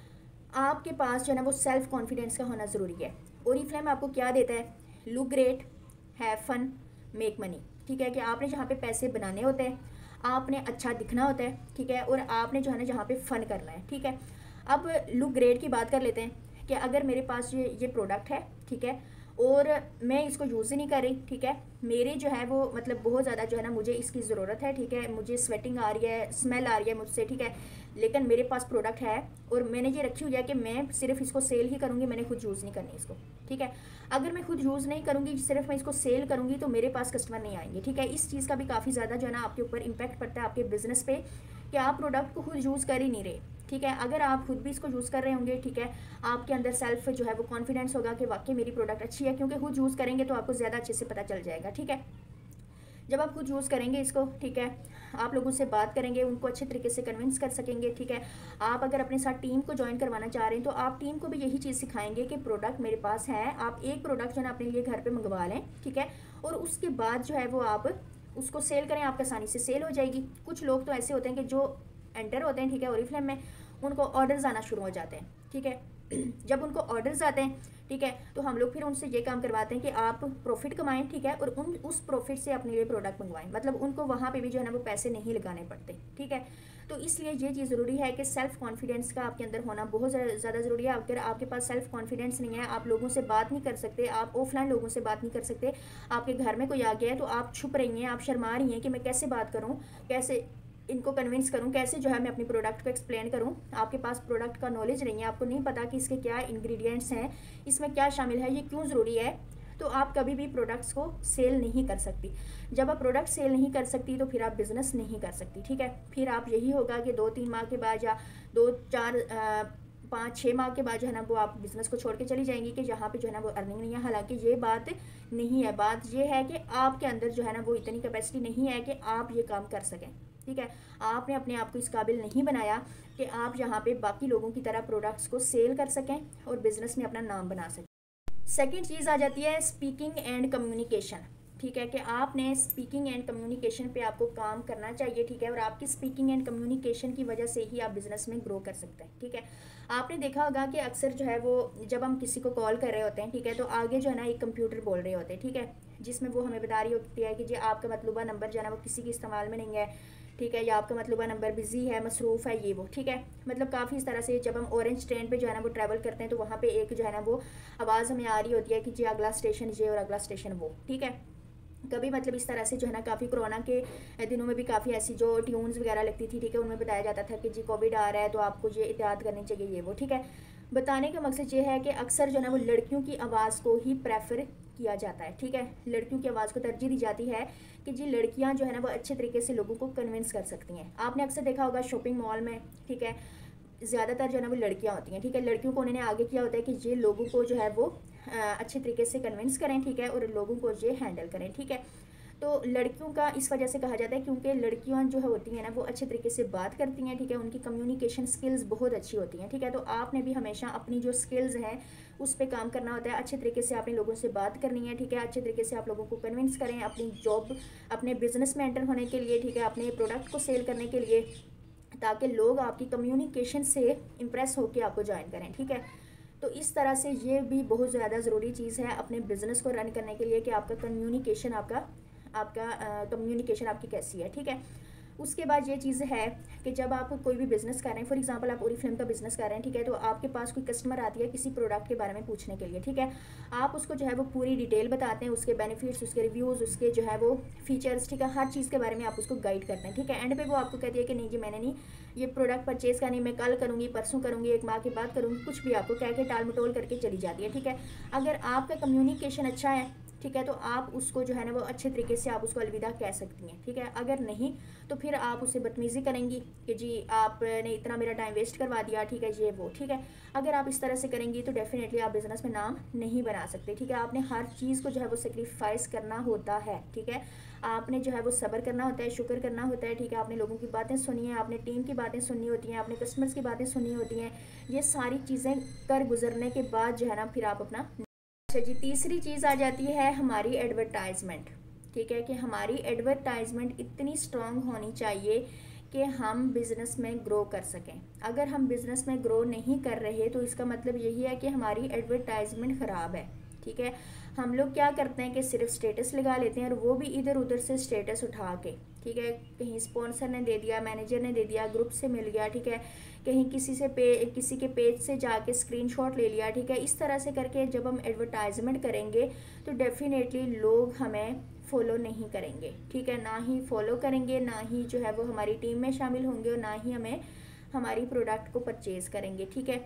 [SPEAKER 1] आपके पास जो है ना वो सेल्फ कॉन्फिडेंस का होना ज़रूरी है। ओरीफ्लेम आपको क्या देता है? Look great, have fun, make money, ठीक है, कि आपने जहाँ पे पैसे बनाने होते हैं, आपने अच्छा दिखना होता है, ठीक है, और आपने जो है ना जहाँ पे फ़न करना है, ठीक है। अब लुक ग्रेट की बात कर लेते हैं कि अगर मेरे पास ये ये प्रोडक्ट है, ठीक है, और मैं इसको यूज़ ही नहीं कर रही, ठीक है, मेरे जो है वो मतलब बहुत ज़्यादा जो है ना मुझे इसकी ज़रूरत है, ठीक है, मुझे स्वेटिंग आ रही है, स्मेल आ रही है मुझसे, ठीक है, लेकिन मेरे पास प्रोडक्ट है और मैंने ये रखी हुई है कि मैं सिर्फ इसको सेल ही करूँगी, मैंने खुद यूज़ नहीं करनी इसको, ठीक है। अगर मैं खुद यूज़ नहीं करूँगी, सिर्फ मैं इसको सेल करूँगी तो मेरे पास कस्टमर नहीं आएंगे, ठीक है। इस चीज़ का भी काफ़ी ज़्यादा जो है ना आपके ऊपर इम्पैक्ट पड़ता है, आपके बिजनेस पे, कि आप प्रोडक्ट को खुद यूज़ कर ही नहीं रहे, ठीक है। अगर आप खुद भी इसको यूज़ कर रहे होंगे, ठीक है, आपके अंदर सेल्फ जो है वो कॉन्फिडेंस होगा कि वाकई मेरी प्रोडक्ट अच्छी है, क्योंकि खुद यूज़ करेंगे तो आपको ज़्यादा अच्छे से पता चल जाएगा, ठीक है। जब आप खुद यूज़ करेंगे इसको, ठीक है, आप लोगों से बात करेंगे, उनको अच्छे तरीके से कन्विंस कर सकेंगे, ठीक है। आप अगर अपने साथ टीम को ज्वाइन करवाना चाह रहे हैं तो आप टीम को भी यही चीज़ सिखाएंगे कि प्रोडक्ट मेरे पास है, आप एक प्रोडक्ट जो है अपने लिए घर पे मंगवा लें, ठीक है, और उसके बाद जो है वो आप उसको सेल करें, आपकी आसानी से सेल हो जाएगी। कुछ लोग तो ऐसे होते हैं कि जो एंटर होते हैं, ठीक है, ओरीफ्लेम में, उनको ऑर्डर्स आना शुरू हो जाते हैं, ठीक है। जब उनको ऑर्डर्स आते हैं, ठीक है, तो हम लोग फिर उनसे ये काम करवाते हैं कि आप प्रॉफिट कमाएं, ठीक है, और उन उस प्रॉफिट से अपने लिए प्रोडक्ट मंगवाएं, मतलब उनको वहाँ पे भी जो है ना वो पैसे नहीं लगाने पड़ते, ठीक है। तो इसलिए ये चीज़ ज़रूरी है कि सेल्फ कॉन्फिडेंस का आपके अंदर होना बहुत ज़्यादा ज़रूरी है। अगर आपके पास सेल्फ कॉन्फिडेंस नहीं है, आप लोगों से बात नहीं कर सकते, आप ऑफलाइन लोगों से बात नहीं कर सकते, आपके घर में कोई आ गया है तो आप छुप रही हैं, आप शर्मा रही हैं कि मैं कैसे बात करूँ, कैसे इनको कन्विंस करूं, कैसे जो है मैं अपनी प्रोडक्ट को एक्सप्लेन करूं। आपके पास प्रोडक्ट का नॉलेज नहीं है, आपको नहीं पता कि इसके क्या इंग्रेडिएंट्स हैं, इसमें क्या शामिल है, ये क्यों ज़रूरी है, तो आप कभी भी प्रोडक्ट्स को सेल नहीं कर सकती। जब आप प्रोडक्ट सेल नहीं कर सकती तो फिर आप बिज़नेस नहीं कर सकती, ठीक है। फिर आप यही होगा कि दो तीन माह के बाद या दो चार पाँच छः माह के बाद जो है ना वो आप बिज़नेस को छोड़ के चली जाएंगी कि जहाँ पे जो है ना वो अर्निंग नहीं है। हालांकि ये बात नहीं है, बात ये है कि आपके अंदर जो है ना वो इतनी कैपेसिटी नहीं है कि आप ये काम कर सकें, ठीक है। आपने अपने आप को इस काबिल नहीं बनाया कि आप यहाँ पे बाकी लोगों की तरह प्रोडक्ट्स को सेल कर सकें और बिज़नेस में अपना नाम बना सकें। सेकंड चीज़ आ जाती है स्पीकिंग एंड कम्युनिकेशन, ठीक है, कि आपने स्पीकिंग एंड कम्युनिकेशन पे आपको काम करना चाहिए, ठीक है, और आपकी स्पीकिंग एंड कम्युनिकेशन की वजह से ही आप बिज़नेस में ग्रो कर सकते हैं, ठीक है। आपने देखा होगा कि अक्सर जो है वो जब हम किसी को कॉल कर रहे होते हैं, ठीक है, तो आगे जो है ना एक कंप्यूटर बोल रहे होते हैं, ठीक है, जिसमें वो हमें बता रही होती है कि जी आपका मतलूबा नंबर जो है ना वो किसी के इस्तेमाल में नहीं है, ठीक है, या आपका मतलूबा नंबर बिजी है, मसरूफ़ है, ये वो, ठीक है। मतलब काफ़ी इस तरह से जब हम ऑरेंज ट्रेन पे जो है ना वो ट्रैवल करते हैं तो वहाँ पे एक जो है ना वो आवाज़ हमें आ रही होती है कि जी अगला स्टेशन ये और अगला स्टेशन वो, ठीक है। कभी मतलब इस तरह से जो है ना काफ़ी कोरोना के दिनों में भी काफ़ी ऐसी जो ट्यून्स वगैरह लगती थी, ठीक है, उनमें बताया जाता था कि जी कोविड आ रहा है तो आपको ये एहतियात करनी चाहिए, ये वो, ठीक है। बताने का मकसद ये है कि अक्सर जो है ना वो लड़कियों की आवाज़ को ही प्रेफर किया जाता है, ठीक है, लड़कियों की आवाज़ को तरजीह दी जाती है कि जी लड़कियां जो है ना वो अच्छे तरीके से लोगों को कन्विंस कर सकती हैं। आपने अक्सर देखा होगा शॉपिंग मॉल में, ठीक है, ज़्यादातर जो है ना वो लड़कियां होती हैं, ठीक है। लड़कियों को उन्होंने आगे किया होता है कि ये लोगों को जो है वो अच्छे तरीके से कन्विंस करें, ठीक है, और लोगों को ये हैंडल करें, ठीक है। तो लड़कियों का इस वजह से कहा जाता है क्योंकि लड़कियां जो है होती हैं ना वो अच्छे तरीके से बात करती हैं, ठीक है, उनकी कम्युनिकेशन स्किल्स बहुत अच्छी होती हैं, ठीक है। तो आपने भी हमेशा अपनी जो स्किल्स हैं उस पर काम करना होता है, अच्छे तरीके से आपने लोगों से बात करनी है, ठीक है, अच्छे तरीके से आप लोगों को कन्विंस करें अपनी जॉब, अपने बिजनेस में एंटर होने के लिए, ठीक है, अपने प्रोडक्ट को सेल करने के लिए, ताकि लोग आपकी कम्युनिकेशन से इम्प्रेस होकर आपको ज्वाइन करें, ठीक है। तो इस तरह से ये भी बहुत ज़्यादा ज़रूरी चीज़ है अपने बिज़नेस को रन करने के लिए कि आपका कम्युनिकेशन आपका आपका कम्युनिकेशन आपकी कैसी है, ठीक है। उसके बाद ये चीज़ है कि जब आप कोई भी बिज़नेस कर रहे हैं, फॉर एग्जांपल आप ओरिफ्लेम का बिज़नेस कर रहे हैं, ठीक है, तो आपके पास कोई कस्टमर आती है किसी प्रोडक्ट के बारे में पूछने के लिए, ठीक है, आप उसको जो है वो पूरी डिटेल बताते हैं, उसके बेनिफिट्स, उसके रिव्यूज़, उसके जो है वो फीचर्स, ठीक है, हर चीज़ के बारे में आप उसको गाइड करते हैं, ठीक है। एंड पे वो आपको कहती है कि नहीं जी मैंने नहीं ये प्रोडक्ट परचेज़ करनी, मैं कल करूँगी, परसों करूँगी, एक माह के बाद करूँगी, कुछ भी आपको कह के टाल मटोल करके चली जाती है, ठीक है। अगर आपका कम्युनिकेशन अच्छा है, ठीक है, तो आप उसको जो है ना वो अच्छे तरीके से आप उसको अलविदा कह सकती हैं, ठीक है। अगर नहीं तो फिर आप उससे बदतमीज़ी करेंगी कि जी आपने इतना मेरा टाइम वेस्ट करवा दिया, ठीक है, ये वो, ठीक है। अगर आप इस तरह से करेंगी तो डेफिनेटली आप बिज़नेस में नाम नहीं बना सकते, ठीक है। आपने हर चीज़ को जो है वो सेक्रीफाइस करना होता है, ठीक है। आपने जो है वो सब्र करना होता है, शुक्र करना होता है, ठीक है। आपने लोगों की बातें सुनी है, आपने टीम की बातें सुननी होती हैं, आपने कस्टमर्स की बातें सुननी होती हैं। ये सारी चीज़ें कर गुजरने के बाद जो है ना फिर आप अपना। अच्छा जी, तीसरी चीज़ आ जाती है हमारी एडवर्टाइजमेंट, ठीक है, कि हमारी एडवर्टाइजमेंट इतनी स्ट्रॉन्ग होनी चाहिए कि हम बिज़नेस में ग्रो कर सकें। अगर हम बिज़नेस में ग्रो नहीं कर रहे तो इसका मतलब यही है कि हमारी एडवर्टाइजमेंट ख़राब है, ठीक है। हम लोग क्या करते हैं कि सिर्फ स्टेटस लगा लेते हैं और वो भी इधर उधर से स्टेटस उठा के, ठीक है, कहीं स्पॉन्सर ने दे दिया, मैनेजर ने दे दिया, ग्रुप से मिल गया, ठीक है, कहीं किसी से पे किसी के पेज से जाके स्क्रीनशॉट ले लिया, ठीक है। इस तरह से करके जब हम एडवर्टाइजमेंट करेंगे तो डेफिनेटली लोग हमें फॉलो नहीं करेंगे, ठीक है, ना ही फॉलो करेंगे, ना ही जो है वो हमारी टीम में शामिल होंगे और ना ही हमें हमारी प्रोडक्ट को परचेज़ करेंगे, ठीक है।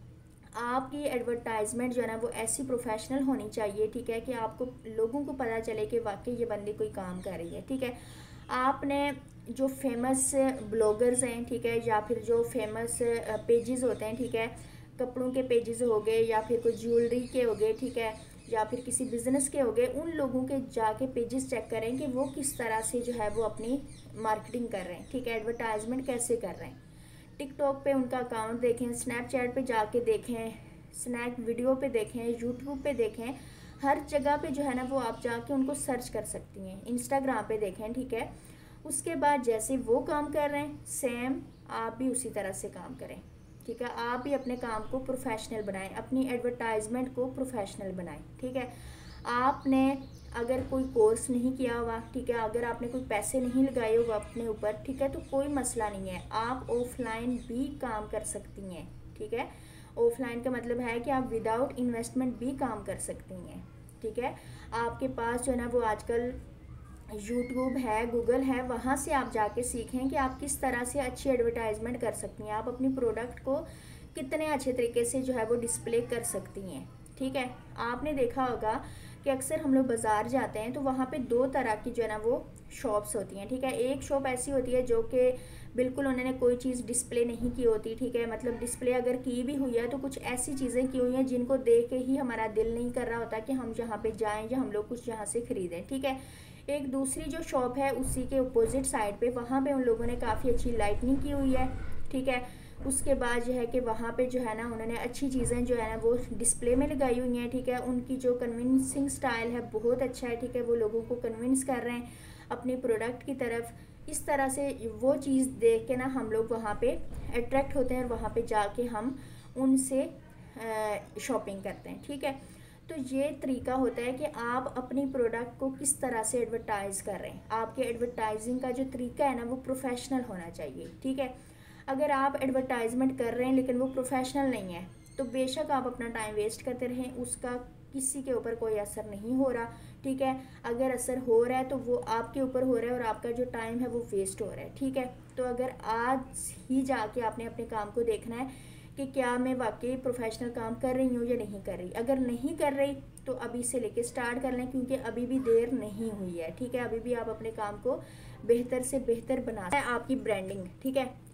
[SPEAKER 1] आपकी एडवर्टाइजमेंट जो है ना वो ऐसी प्रोफेशनल होनी चाहिए, ठीक है, कि आपको लोगों को पता चले कि वाकई ये बंदी कोई काम कर रही है, ठीक है। आपने जो फेमस ब्लॉगर्स हैं, ठीक है, या फिर जो फेमस पेजेस होते हैं, ठीक है, कपड़ों के पेजेस हो गए या फिर कोई ज्वेलरी के हो गए, ठीक है, या फिर किसी बिज़नेस के हो गए, उन लोगों के जाके पेजेस चेक करें कि वो किस तरह से जो है वो अपनी मार्केटिंग कर रहे हैं, ठीक है, एडवर्टाइजमेंट कैसे कर रहे हैं। टिकटॉक पे उनका अकाउंट देखें, स्नैपचैट पे जाके देखें, स्नैक वीडियो पे देखें, यूट्यूब पे देखें, हर जगह पे जो है ना वो आप जाके उनको सर्च कर सकती हैं। इंस्टाग्राम पे देखें, ठीक है। उसके बाद जैसे वो काम कर रहे हैं सेम आप भी उसी तरह से काम करें, ठीक है। आप भी अपने काम को प्रोफेशनल बनाएं, अपनी एडवर्टाइजमेंट को प्रोफेशनल बनाएं, ठीक है। आपने अगर कोई कोर्स नहीं किया हुआ, ठीक है, अगर आपने कोई पैसे नहीं लगाए हुए अपने ऊपर, ठीक है, तो कोई मसला नहीं है, आप ऑफलाइन भी काम कर सकती हैं, ठीक है। ऑफलाइन का मतलब है कि आप विदाउट इन्वेस्टमेंट भी काम कर सकती हैं, ठीक है। आपके पास जो है ना वो आजकल यूट्यूब है, गूगल है, वहाँ से आप जाके सीखें कि आप किस तरह से अच्छी एडवर्टाइजमेंट कर सकती हैं, आप अपनी प्रोडक्ट को कितने अच्छे तरीके से जो है वो डिस्प्ले कर सकती हैं, ठीक है। आपने देखा होगा कि अक्सर हम लोग बाज़ार जाते हैं तो वहाँ पे दो तरह की जो है ना वो शॉप्स होती हैं, ठीक है। एक शॉप ऐसी होती है जो कि बिल्कुल उन्होंने कोई चीज़ डिस्प्ले नहीं की होती, ठीक है, मतलब डिस्प्ले अगर की भी हुई है तो कुछ ऐसी चीज़ें की हुई हैं जिनको देख के ही हमारा दिल नहीं कर रहा होता कि हम यहाँ पे जाएं या हम लोग कुछ यहाँ से ख़रीदें, ठीक है। एक दूसरी जो शॉप है उसी के अपोजिट साइड पे वहाँ पे उन लोगों ने काफ़ी अच्छी लाइटनिंग की हुई है, ठीक है। उसके बाद जो है कि वहाँ पे जो है ना उन्होंने अच्छी चीज़ें जो है ना वो डिस्प्ले में लगाई हुई हैं, ठीक है। उनकी जो कन्विंसिंग स्टाइल है बहुत अच्छा है, ठीक है, वो लोगों को कन्विंस कर रहे हैं अपनी प्रोडक्ट की तरफ। इस तरह से वो चीज़ देख के ना हम लोग वहाँ पे अट्रैक्ट होते हैं और वहाँ पे जाके हम उनसे शॉपिंग करते हैं, ठीक है। तो ये तरीका होता है कि आप अपनी प्रोडक्ट को किस तरह से एडवर्टाइज़ कर रहे हैं। आपके एडवर्टाइजिंग का जो तरीका है ना वो प्रोफेशनल होना चाहिए, ठीक है। अगर आप एडवर्टाइजमेंट कर रहे हैं लेकिन वो प्रोफेशनल नहीं है तो बेशक आप अपना टाइम वेस्ट करते रहें, उसका किसी के ऊपर कोई असर नहीं हो रहा, ठीक है। अगर असर हो रहा है तो वो आपके ऊपर हो रहा है और आपका जो टाइम है वो वेस्ट हो रहा है, ठीक है। तो अगर आज ही जाके आपने अपने काम को देखना है कि क्या मैं वाकई प्रोफेशनल काम कर रही हूँ या नहीं कर रही। अगर नहीं कर रही तो अभी से लेके स्टार्ट कर लें क्योंकि अभी भी देर नहीं हुई है, ठीक है। अभी भी आप अपने काम को बेहतर से बेहतर बना है। आपकी ब्रांडिंग, ठीक है,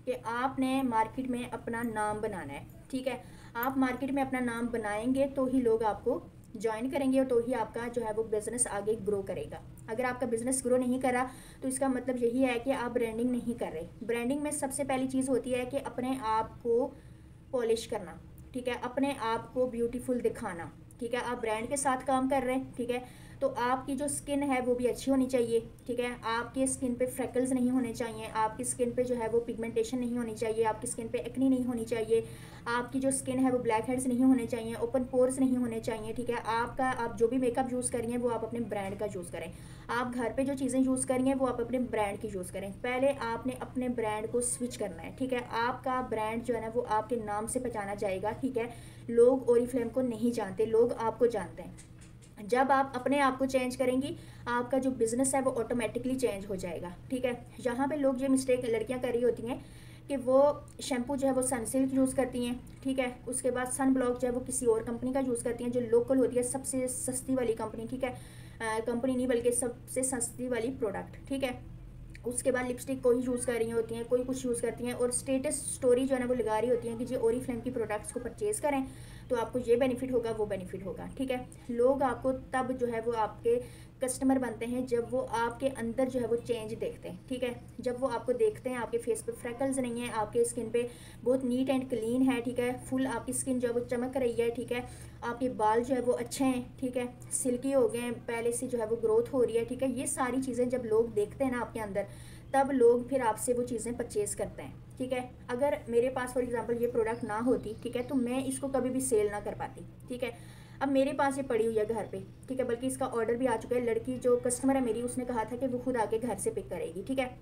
[SPEAKER 1] कि आपने मार्केट में अपना नाम बनाना है। ठीक है, आप मार्केट में अपना नाम बनाएंगे तो ही लोग आपको ज्वाइन करेंगे और तो ही आपका जो है वो बिज़नेस आगे ग्रो करेगा। अगर आपका बिज़नेस ग्रो नहीं कर रहा तो इसका मतलब यही है कि आप ब्रांडिंग नहीं कर रहे। ब्रांडिंग में सबसे पहली चीज़ होती है कि अपने आप को पॉलिश करना। ठीक है, अपने आप को ब्यूटीफुल दिखाना। ठीक है, आप ब्रांड के साथ काम कर रहे हैं। ठीक है, तो आपकी जो स्किन है वो भी अच्छी होनी चाहिए। ठीक है, आपके स्किन पे फ्रैकल्स नहीं होने चाहिए, आपकी स्किन पे जो है वो पिगमेंटेशन नहीं होनी चाहिए, आपकी स्किन पे एक्नी नहीं होनी चाहिए, आपकी जो स्किन है वो ब्लैक हेड्स नहीं होने चाहिए, ओपन पोर्स नहीं होने चाहिए। ठीक है, आपका आप जो भी मेकअप यूज़ करिए वो आप अपने ब्रांड का यूज़ करें। आप घर पे जो चीज़ें यूज़ करिए वो आप अपने ब्रांड की यूज़ करें। पहले आपने अपने ब्रांड को स्विच करना है। ठीक है, आपका ब्रांड जो है ना वो आपके नाम से पहचाना जाएगा। ठीक है, लोग ओरिफ्लेम को नहीं जानते, लोग आपको जानते हैं। जब आप अपने आप को चेंज करेंगी आपका जो बिज़नेस है वो ऑटोमेटिकली चेंज हो जाएगा। ठीक है, यहाँ पे लोग ये मिस्टेक लड़कियाँ कर रही होती हैं कि वो शैम्पू जो है वो सनसिल्क यूज़ करती हैं। ठीक है, उसके बाद सन ब्लॉक जो है वो किसी और कंपनी का यूज़ करती हैं जो लोकल होती है, सबसे सस्ती वाली कंपनी। ठीक है, कंपनी नहीं बल्कि सबसे सस्ती वाली प्रोडक्ट। ठीक है, उसके बाद लिपस्टिक कोई यूज़ कर रही होती हैं, कोई कुछ यूज़ करती हैं और स्टेटस स्टोरी जो है ना वो लगा रही होती हैं कि जो ओरिफ्लेम की प्रोडक्ट्स को परचेज़ करें तो आपको ये बेनिफिट होगा, वो बेनिफिट होगा। ठीक है, लोग आपको तब जो है वो आपके कस्टमर बनते हैं जब वो आपके अंदर जो है वो चेंज देखते हैं। ठीक है, जब वो आपको देखते हैं आपके फेस पे फ्रैकल्स नहीं है, आपके स्किन पे बहुत नीट एंड क्लीन है। ठीक है, फुल आपकी स्किन जो है वो चमक रही है। ठीक है, आपके बाल जो है वो अच्छे हैं। ठीक है, सिल्की हो गए हैं, पहले से जो है वो ग्रोथ हो रही है। ठीक है, ये सारी चीज़ें जब लोग देखते हैं ना आपके अंदर तब लोग फिर आपसे वो चीज़ें परचेज़ करते हैं। ठीक है, अगर मेरे पास फॉर एग्जांपल ये प्रोडक्ट ना होती, ठीक है, तो मैं इसको कभी भी सेल ना कर पाती। ठीक है, अब मेरे पास ये पड़ी हुई है घर पे। ठीक है, बल्कि इसका ऑर्डर भी आ चुका है। लड़की जो कस्टमर है मेरी उसने कहा था कि वो खुद आके घर से पिक करेगी। ठीक है,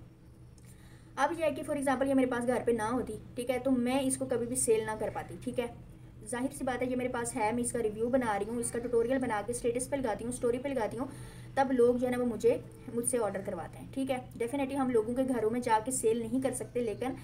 [SPEAKER 1] अब यह है कि फॉर एग्जांपल ये मेरे पास घर पे ना होती, ठीक है, तो मैं इसको कभी भी सेल ना कर पाती। ठीक है, जाहिर सी बात है ये मेरे पास है, मैं इसका रिव्यू बना रही हूँ, इसका ट्यूटोरियल बना के स्टेटस पे लगाती हूँ, स्टोरी पे लगाती हूँ, तब लोग जो है ना वो मुझे मुझसे ऑर्डर करवाते हैं। ठीक है, डेफिनेटली हम लोगों के घरों में जाके सेल नहीं कर सकते, लेकिन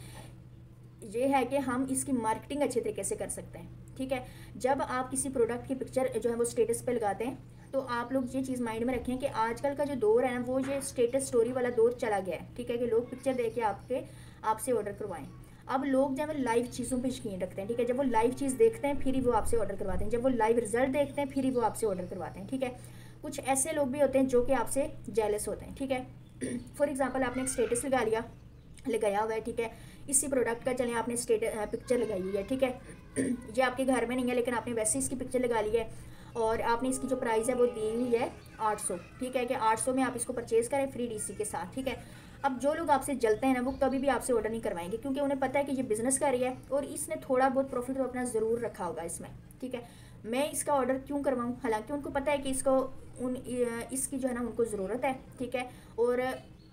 [SPEAKER 1] ये है कि हम इसकी मार्केटिंग अच्छे तरीके से कर सकते हैं। ठीक है, जब आप किसी प्रोडक्ट की पिक्चर जो है वो स्टेटस पे लगाते हैं तो आप लोग ये चीज़ माइंड में रखें कि आजकल का जो दौर है ना वो ये स्टेटस स्टोरी वाला दौर चला गया है। ठीक है, कि लोग पिक्चर देख के आपके आपसे ऑर्डर करवाएं। अब लोग जब लाइव चीज़ों पे यकीन रखते हैं। ठीक है, जब वो लाइव चीज़ देखते हैं फिर ही वो आपसे ऑर्डर करवाते हैं, जब वो लाइव रिजल्ट देखते हैं फिर ही वो आपसे ऑर्डर करवाते हैं। ठीक है, कुछ ऐसे लोग भी होते हैं जो कि आपसे जेलस होते हैं। ठीक है, फॉर एग्जाम्पल आपने एक स्टेटस लगा लिया लगाया हुआ है। ठीक है, इसी प्रोडक्ट का चलें आपने स्टेटस पिक्चर लगाई हुई है। ठीक है, ये आपके घर में नहीं है लेकिन आपने वैसे इसकी पिक्चर लगा ली है और आपने इसकी जो प्राइस है वो दी हुई है आठ सौ। ठीक है, कि आठ सौ में आप इसको परचेज़ करें फ्री डीसी के साथ। ठीक है, अब जो लोग आपसे जलते हैं ना वो कभी भी आपसे ऑर्डर नहीं करवाएंगे क्योंकि उन्हें पता है कि ये बिज़नेस कर रही है और इसने थोड़ा बहुत प्रॉफिट तो अपना ज़रूर रखा होगा इसमें। ठीक है, मैं इसका ऑर्डर क्यों करवाऊँ, हालांकि उनको पता है कि इसको उन इसकी जो है ना उनको ज़रूरत है। ठीक है, और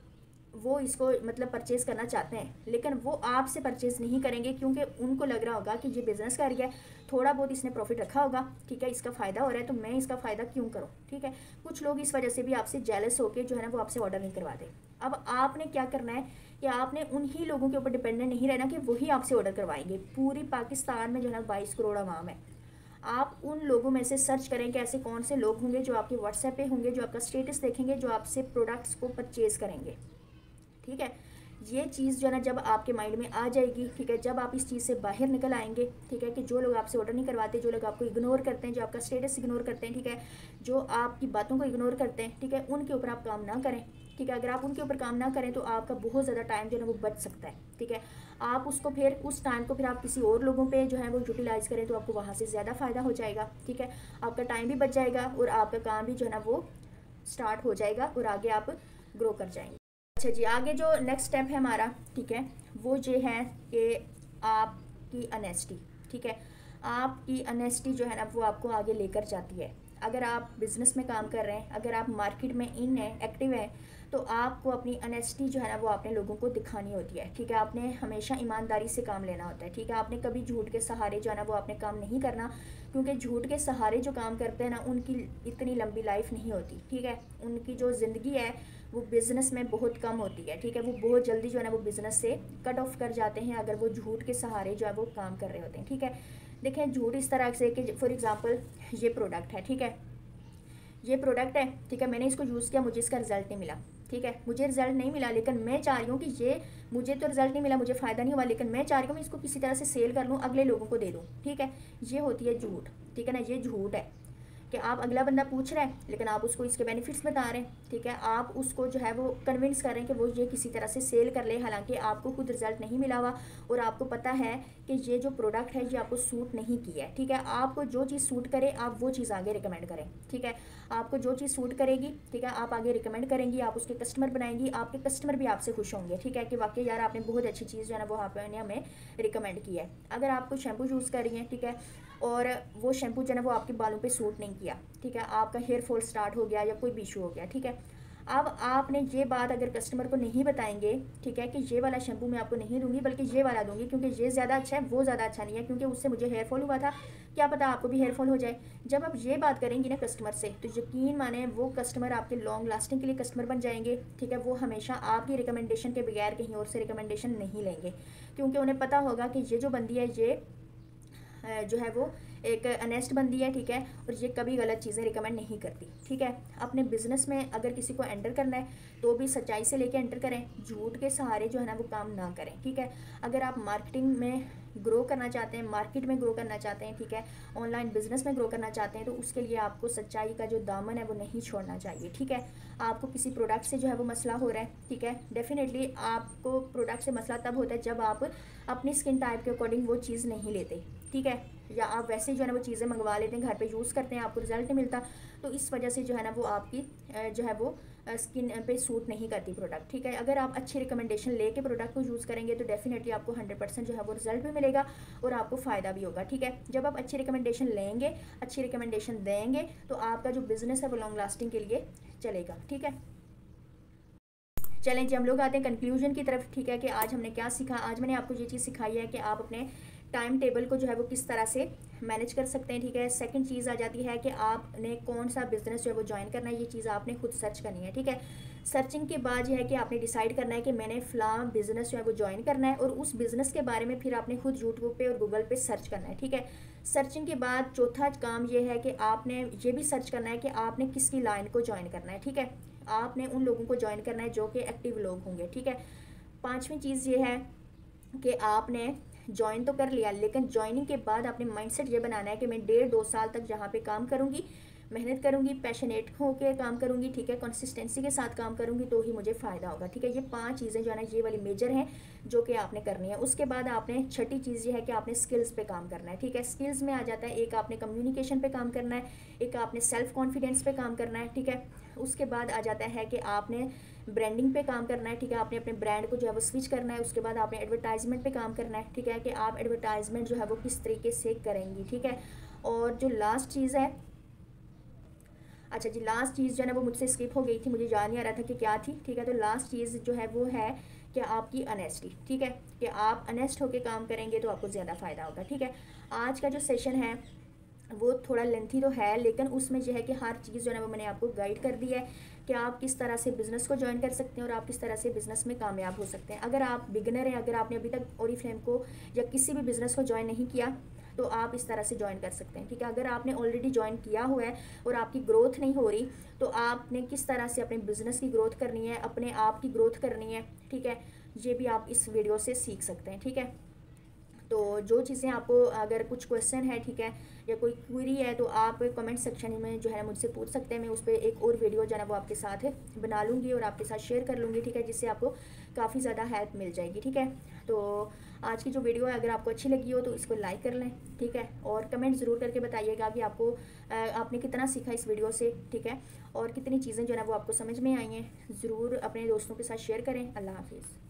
[SPEAKER 1] वो इसको मतलब परचेज़ करना चाहते हैं लेकिन वो आपसे परचेज़ नहीं करेंगे क्योंकि उनको लग रहा होगा कि ये बिज़नेस कर रही है, थोड़ा बहुत इसने प्रॉफिट रखा होगा। ठीक है, इसका फ़ायदा हो रहा है तो मैं इसका फ़ायदा क्यों करूँ। ठीक है, कुछ लोग इस वजह से भी आपसे जेलस होकर जो है ना वो आपसे ऑर्डर नहीं करवाते। अब आपने क्या करना है कि आपने उन्हीं लोगों के ऊपर डिपेंडेंट नहीं रहना कि वही आपसे ऑर्डर करवाएंगे। पूरी पाकिस्तान में जो है ना बाईस करोड़ आवाम है, आप उन लोगों में से सर्च करें कि ऐसे कौन से लोग होंगे जो आपके व्हाट्सएप पे होंगे, जो आपका स्टेटस देखेंगे, जो आपसे प्रोडक्ट्स को परचेज़ करेंगे। ठीक है, ये चीज़ जो है ना जब आपके माइंड में आ जाएगी, ठीक है, जब आप इस चीज़ से बाहर निकल आएंगे, ठीक है, कि जो लोग आपसे ऑर्डर नहीं करवाते, जो लोग आपको इग्नोर करते हैं, जो आपका स्टेटस इग्नोर करते हैं, ठीक है, जो आपकी बातों को इग्नोर करते हैं, ठीक है, उनके ऊपर आप काम ना करें। ठीक है, अगर आप उनके ऊपर काम ना करें तो आपका बहुत ज़्यादा टाइम जो है ना वो बच सकता है। ठीक है, आप उसको फिर उस टाइम को फिर आप किसी और लोगों पे जो है वो यूटिलाइज़ करें तो आपको वहाँ से ज़्यादा फ़ायदा हो जाएगा। ठीक है, आपका टाइम भी बच जाएगा और आपका काम भी जो है ना वो स्टार्ट हो जाएगा और आगे आप ग्रो कर जाएंगे। अच्छा जी, आगे जो नेक्स्ट स्टेप है हमारा, ठीक है, वो ये है कि आपकी ऑनेस्टी। ठीक है, आपकी ऑनेस्टी जो है ना वो आपको आगे लेकर जाती है। अगर आप बिज़नेस में काम कर रहे हैं, अगर आप मार्केट में इन है एक्टिव हैं तो आपको अपनी ऑनेस्टी जो है ना वो आपने लोगों को दिखानी होती है। ठीक है, आपने हमेशा ईमानदारी से काम लेना होता है। ठीक है, आपने कभी झूठ के सहारे जो है ना वो आपने काम नहीं करना क्योंकि झूठ के सहारे जो काम करते हैं ना उनकी इतनी लंबी लाइफ नहीं होती। ठीक है, उनकी जो ज़िंदगी है वो बिज़नेस में बहुत कम होती है। ठीक है, वो बहुत जल्दी जो है ना वो बिज़नेस से कट ऑफ कर जाते हैं अगर वो झूठ के सहारे जो है वो काम कर रहे होते हैं। ठीक है, देखें झूठ इस तरह से कि फॉर एग्ज़ाम्पल ये प्रोडक्ट है, ठीक है, ये प्रोडक्ट है, ठीक है, मैंने इसको यूज़ किया, मुझे इसका रिजल्ट नहीं मिला। ठीक है, मुझे रिजल्ट नहीं मिला, लेकिन मैं चाह रही हूँ कि ये मुझे तो रिजल्ट नहीं मिला, मुझे फ़ायदा नहीं हुआ, लेकिन मैं चाह रही हूँ मैं इसको किसी तरह से सेल कर लूँ, अगले लोगों को दे दूँ। ठीक है, ये होती है झूठ। ठीक है ना, ये झूठ है कि आप अगला बंदा पूछ रहा है लेकिन आप उसको इसके बेनिफिट्स बता रहे हैं। ठीक है, आप उसको जो है वो कन्विंस कर रहे हैं कि वो ये किसी तरह से सेल कर ले, हालांकि आपको खुद रिजल्ट नहीं मिला हुआ और आपको पता है कि ये जो प्रोडक्ट है ये आपको सूट नहीं किया है। ठीक है, आपको जो चीज़ सूट करे आप वो चीज़ आगे रिकमेंड करें। ठीक है, आपको जो चीज़ सूट करेगी, ठीक है, आप आगे रिकमेंड करेंगी, आप उसके कस्टमर बनाएंगी, आपके कस्टमर भी आपसे खुश होंगे। ठीक है, कि वाकई यार आपने बहुत अच्छी चीज़ जो है ना वो आपने हमें रिकमेंड की है। अगर आप कोई शैम्पू यूज़ कर रही हैं, ठीक है, और वो शैम्पू जो है ना वो आपके बालों पे सूट नहीं किया, ठीक है, आपका हेयर फॉल स्टार्ट हो गया या कोई भी इशू हो गया। ठीक है, अब आपने ये बात अगर कस्टमर को नहीं बताएंगे, ठीक है, कि ये वाला शैम्पू मैं आपको नहीं दूंगी बल्कि ये वाला दूंगी क्योंकि ये ज़्यादा अच्छा है, वो ज़्यादा अच्छा नहीं है क्योंकि उससे मुझे हेयर फॉल हुआ था, क्या पता आपको भी हेयर फॉल हो जाए। जब आप ये बात करेंगी ना कस्टमर से तो यकीन माने वो कस्टमर आपके लॉन्ग लास्टिंग के लिए कस्टमर बन जाएंगे। ठीक है, वो हमेशा आपकी रिकमेंडेशन के बगैर कहीं और से रिकमेंडेशन नहीं लेंगे क्योंकि उन्हें पता होगा कि ये जो बंदी है ये जो है वो एक अनेस्ट बंदी है। ठीक है, और ये कभी गलत चीज़ें रिकमेंड नहीं करती। ठीक है, अपने बिजनेस में अगर किसी को एंटर करना है तो भी सच्चाई से लेके एंटर करें, झूठ के सहारे जो है ना वो काम ना करें। ठीक है, अगर आप मार्केटिंग में ग्रो करना चाहते हैं, मार्केट में ग्रो करना चाहते हैं, ठीक है, ऑनलाइन बिजनेस में ग्रो करना चाहते हैं तो उसके लिए आपको सच्चाई का जो दामन है वो नहीं छोड़ना चाहिए। ठीक है, आपको किसी प्रोडक्ट से जो है वो मसला हो रहा है, ठीक है, डेफिनेटली आपको प्रोडक्ट से मसला तब होता है जब आप अपनी स्किन टाइप के अकॉर्डिंग वो चीज़ नहीं लेते। ठीक है, या आप वैसे जो है ना वो चीज़ें मंगवा लेते हैं, घर पे यूज़ करते हैं, आपको रिजल्ट नहीं मिलता, तो इस वजह से जो है ना वो आपकी जो है वो स्किन पे सूट नहीं करती प्रोडक्ट। ठीक है, अगर आप अच्छी रिकमेंडेशन लेके प्रोडक्ट को यूज़ करेंगे तो डेफिनेटली आपको हंड्रेड परसेंट जो है वो रिजल्ट भी मिलेगा और आपको फ़ायदा भी होगा। ठीक है, जब आप अच्छी रिकमेंडेशन लेंगे, अच्छी रिकमेंडेशन देंगे तो आपका जो बिज़नेस है वो लॉन्ग लास्टिंग के लिए चलेगा। ठीक है, चलें जी हम लोग आते हैं कंक्लूजन की तरफ। ठीक है, कि आज हमने क्या सीखा। आज मैंने आपको ये चीज़ सिखाई है कि आप अपने टाइम टेबल को जो है वो किस तरह से मैनेज कर सकते हैं। ठीक है, सेकंड चीज़ आ जाती है कि आपने कौन सा बिजनेस जो है वो ज्वाइन करना है, ये चीज़ आपने खुद सर्च करनी है। ठीक है, सर्चिंग के बाद ये है कि आपने डिसाइड करना है कि मैंने फ़लाँ बिजनेस जो है वो ज्वाइन करना है और उस बिज़नेस के बारे में फिर आपने खुद यूट्यूब पे और गूगल पे सर्च करना है। ठीक है, सर्चिंग के बाद चौथा काम ये है कि आपने ये भी सर्च करना है कि आपने किसकी लाइन को ज्वाइन करना है। ठीक है, आपने उन लोगों को ज्वाइन करना है जो कि एक्टिव लोग होंगे। ठीक है, पाँचवीं चीज़ ये है कि आपने ज्वाइन तो कर लिया लेकिन ज्वाइनिंग के बाद आपने माइंडसेट ये बनाना है कि मैं डेढ़ दो साल तक जहाँ पे काम करूँगी, मेहनत करूँगी, पैशनेट होकर काम करूँगी, ठीक है, कंसिस्टेंसी के साथ काम करूँगी तो ही मुझे फ़ायदा होगा। ठीक है, ये पांच चीज़ें जो है ना ये वाली मेजर हैं जो कि आपने करनी है। उसके बाद आपने छठी चीज़ ये है कि आपने स्किल्स पे काम करना है। ठीक है, स्किल्स में आ जाता है एक आपने कम्युनिकेशन पे काम करना है, एक आपने सेल्फ कॉन्फिडेंस पे काम करना है। ठीक है, उसके बाद आ जाता है कि आपने ब्रांडिंग पे काम करना है। ठीक है, आपने अपने ब्रांड को जो है वो स्विच करना है। उसके बाद आपने एडवर्टाइजमेंट पे काम करना है। ठीक है, कि आप एडवर्टाइजमेंट जो है वो किस तरीके से करेंगी। ठीक है, और जो लास्ट चीज़ है, अच्छा जी लास्ट चीज़ जो है ना वो मुझसे स्किप हो गई थी, मुझे याद नहीं आ रहा था कि क्या थी। ठीक है, तो लास्ट चीज़ जो है वो है कि आपकी अनेस्टी। ठीक है, कि आप अनेस्ट होकर काम करेंगे तो आपको ज़्यादा फ़ायदा होगा। ठीक है, आज का जो सेशन है वो थोड़ा लेंथी तो है लेकिन उसमें यह है कि हर चीज़ जो है ना वो मैंने आपको गाइड कर दी है कि आप किस तरह से बिज़नेस को ज्वाइन कर सकते हैं और आप किस तरह से बिज़नेस में कामयाब हो सकते हैं। अगर आप बिगनर हैं, अगर आपने अभी तक ओरिफ्लेम को या किसी भी बिज़नेस को ज्वाइन नहीं किया तो आप इस तरह से ज्वाइन कर सकते हैं। ठीक है, अगर आपने ऑलरेडी ज्वाइन किया हुआ है और आपकी ग्रोथ नहीं हो रही तो आपने किस तरह से अपने बिज़नेस की ग्रोथ करनी है, अपने आप की ग्रोथ करनी है। ठीक है, ये भी आप इस वीडियो से सीख सकते हैं। ठीक है, तो जो चीज़ें आपको अगर कुछ क्वेश्चन है, ठीक है, या कोई क्वेरी है तो आप कमेंट सेक्शन में जो है मुझसे पूछ सकते हैं। मैं उस पर एक और वीडियो जो है वो आपके साथ बना लूँगी और आपके साथ शेयर कर लूँगी। ठीक है, जिससे आपको काफ़ी ज़्यादा हेल्प मिल जाएगी। ठीक है, तो आज की जो वीडियो है अगर आपको अच्छी लगी हो तो इसको लाइक कर लें। ठीक है, और कमेंट ज़रूर करके बताइएगा कि आपको आपने कितना सीखा इस वीडियो से। ठीक है, और कितनी चीज़ें जो है वो आपको समझ में आई हैं। ज़रूर अपने दोस्तों के साथ शेयर करें। अल्लाह हाफिज़।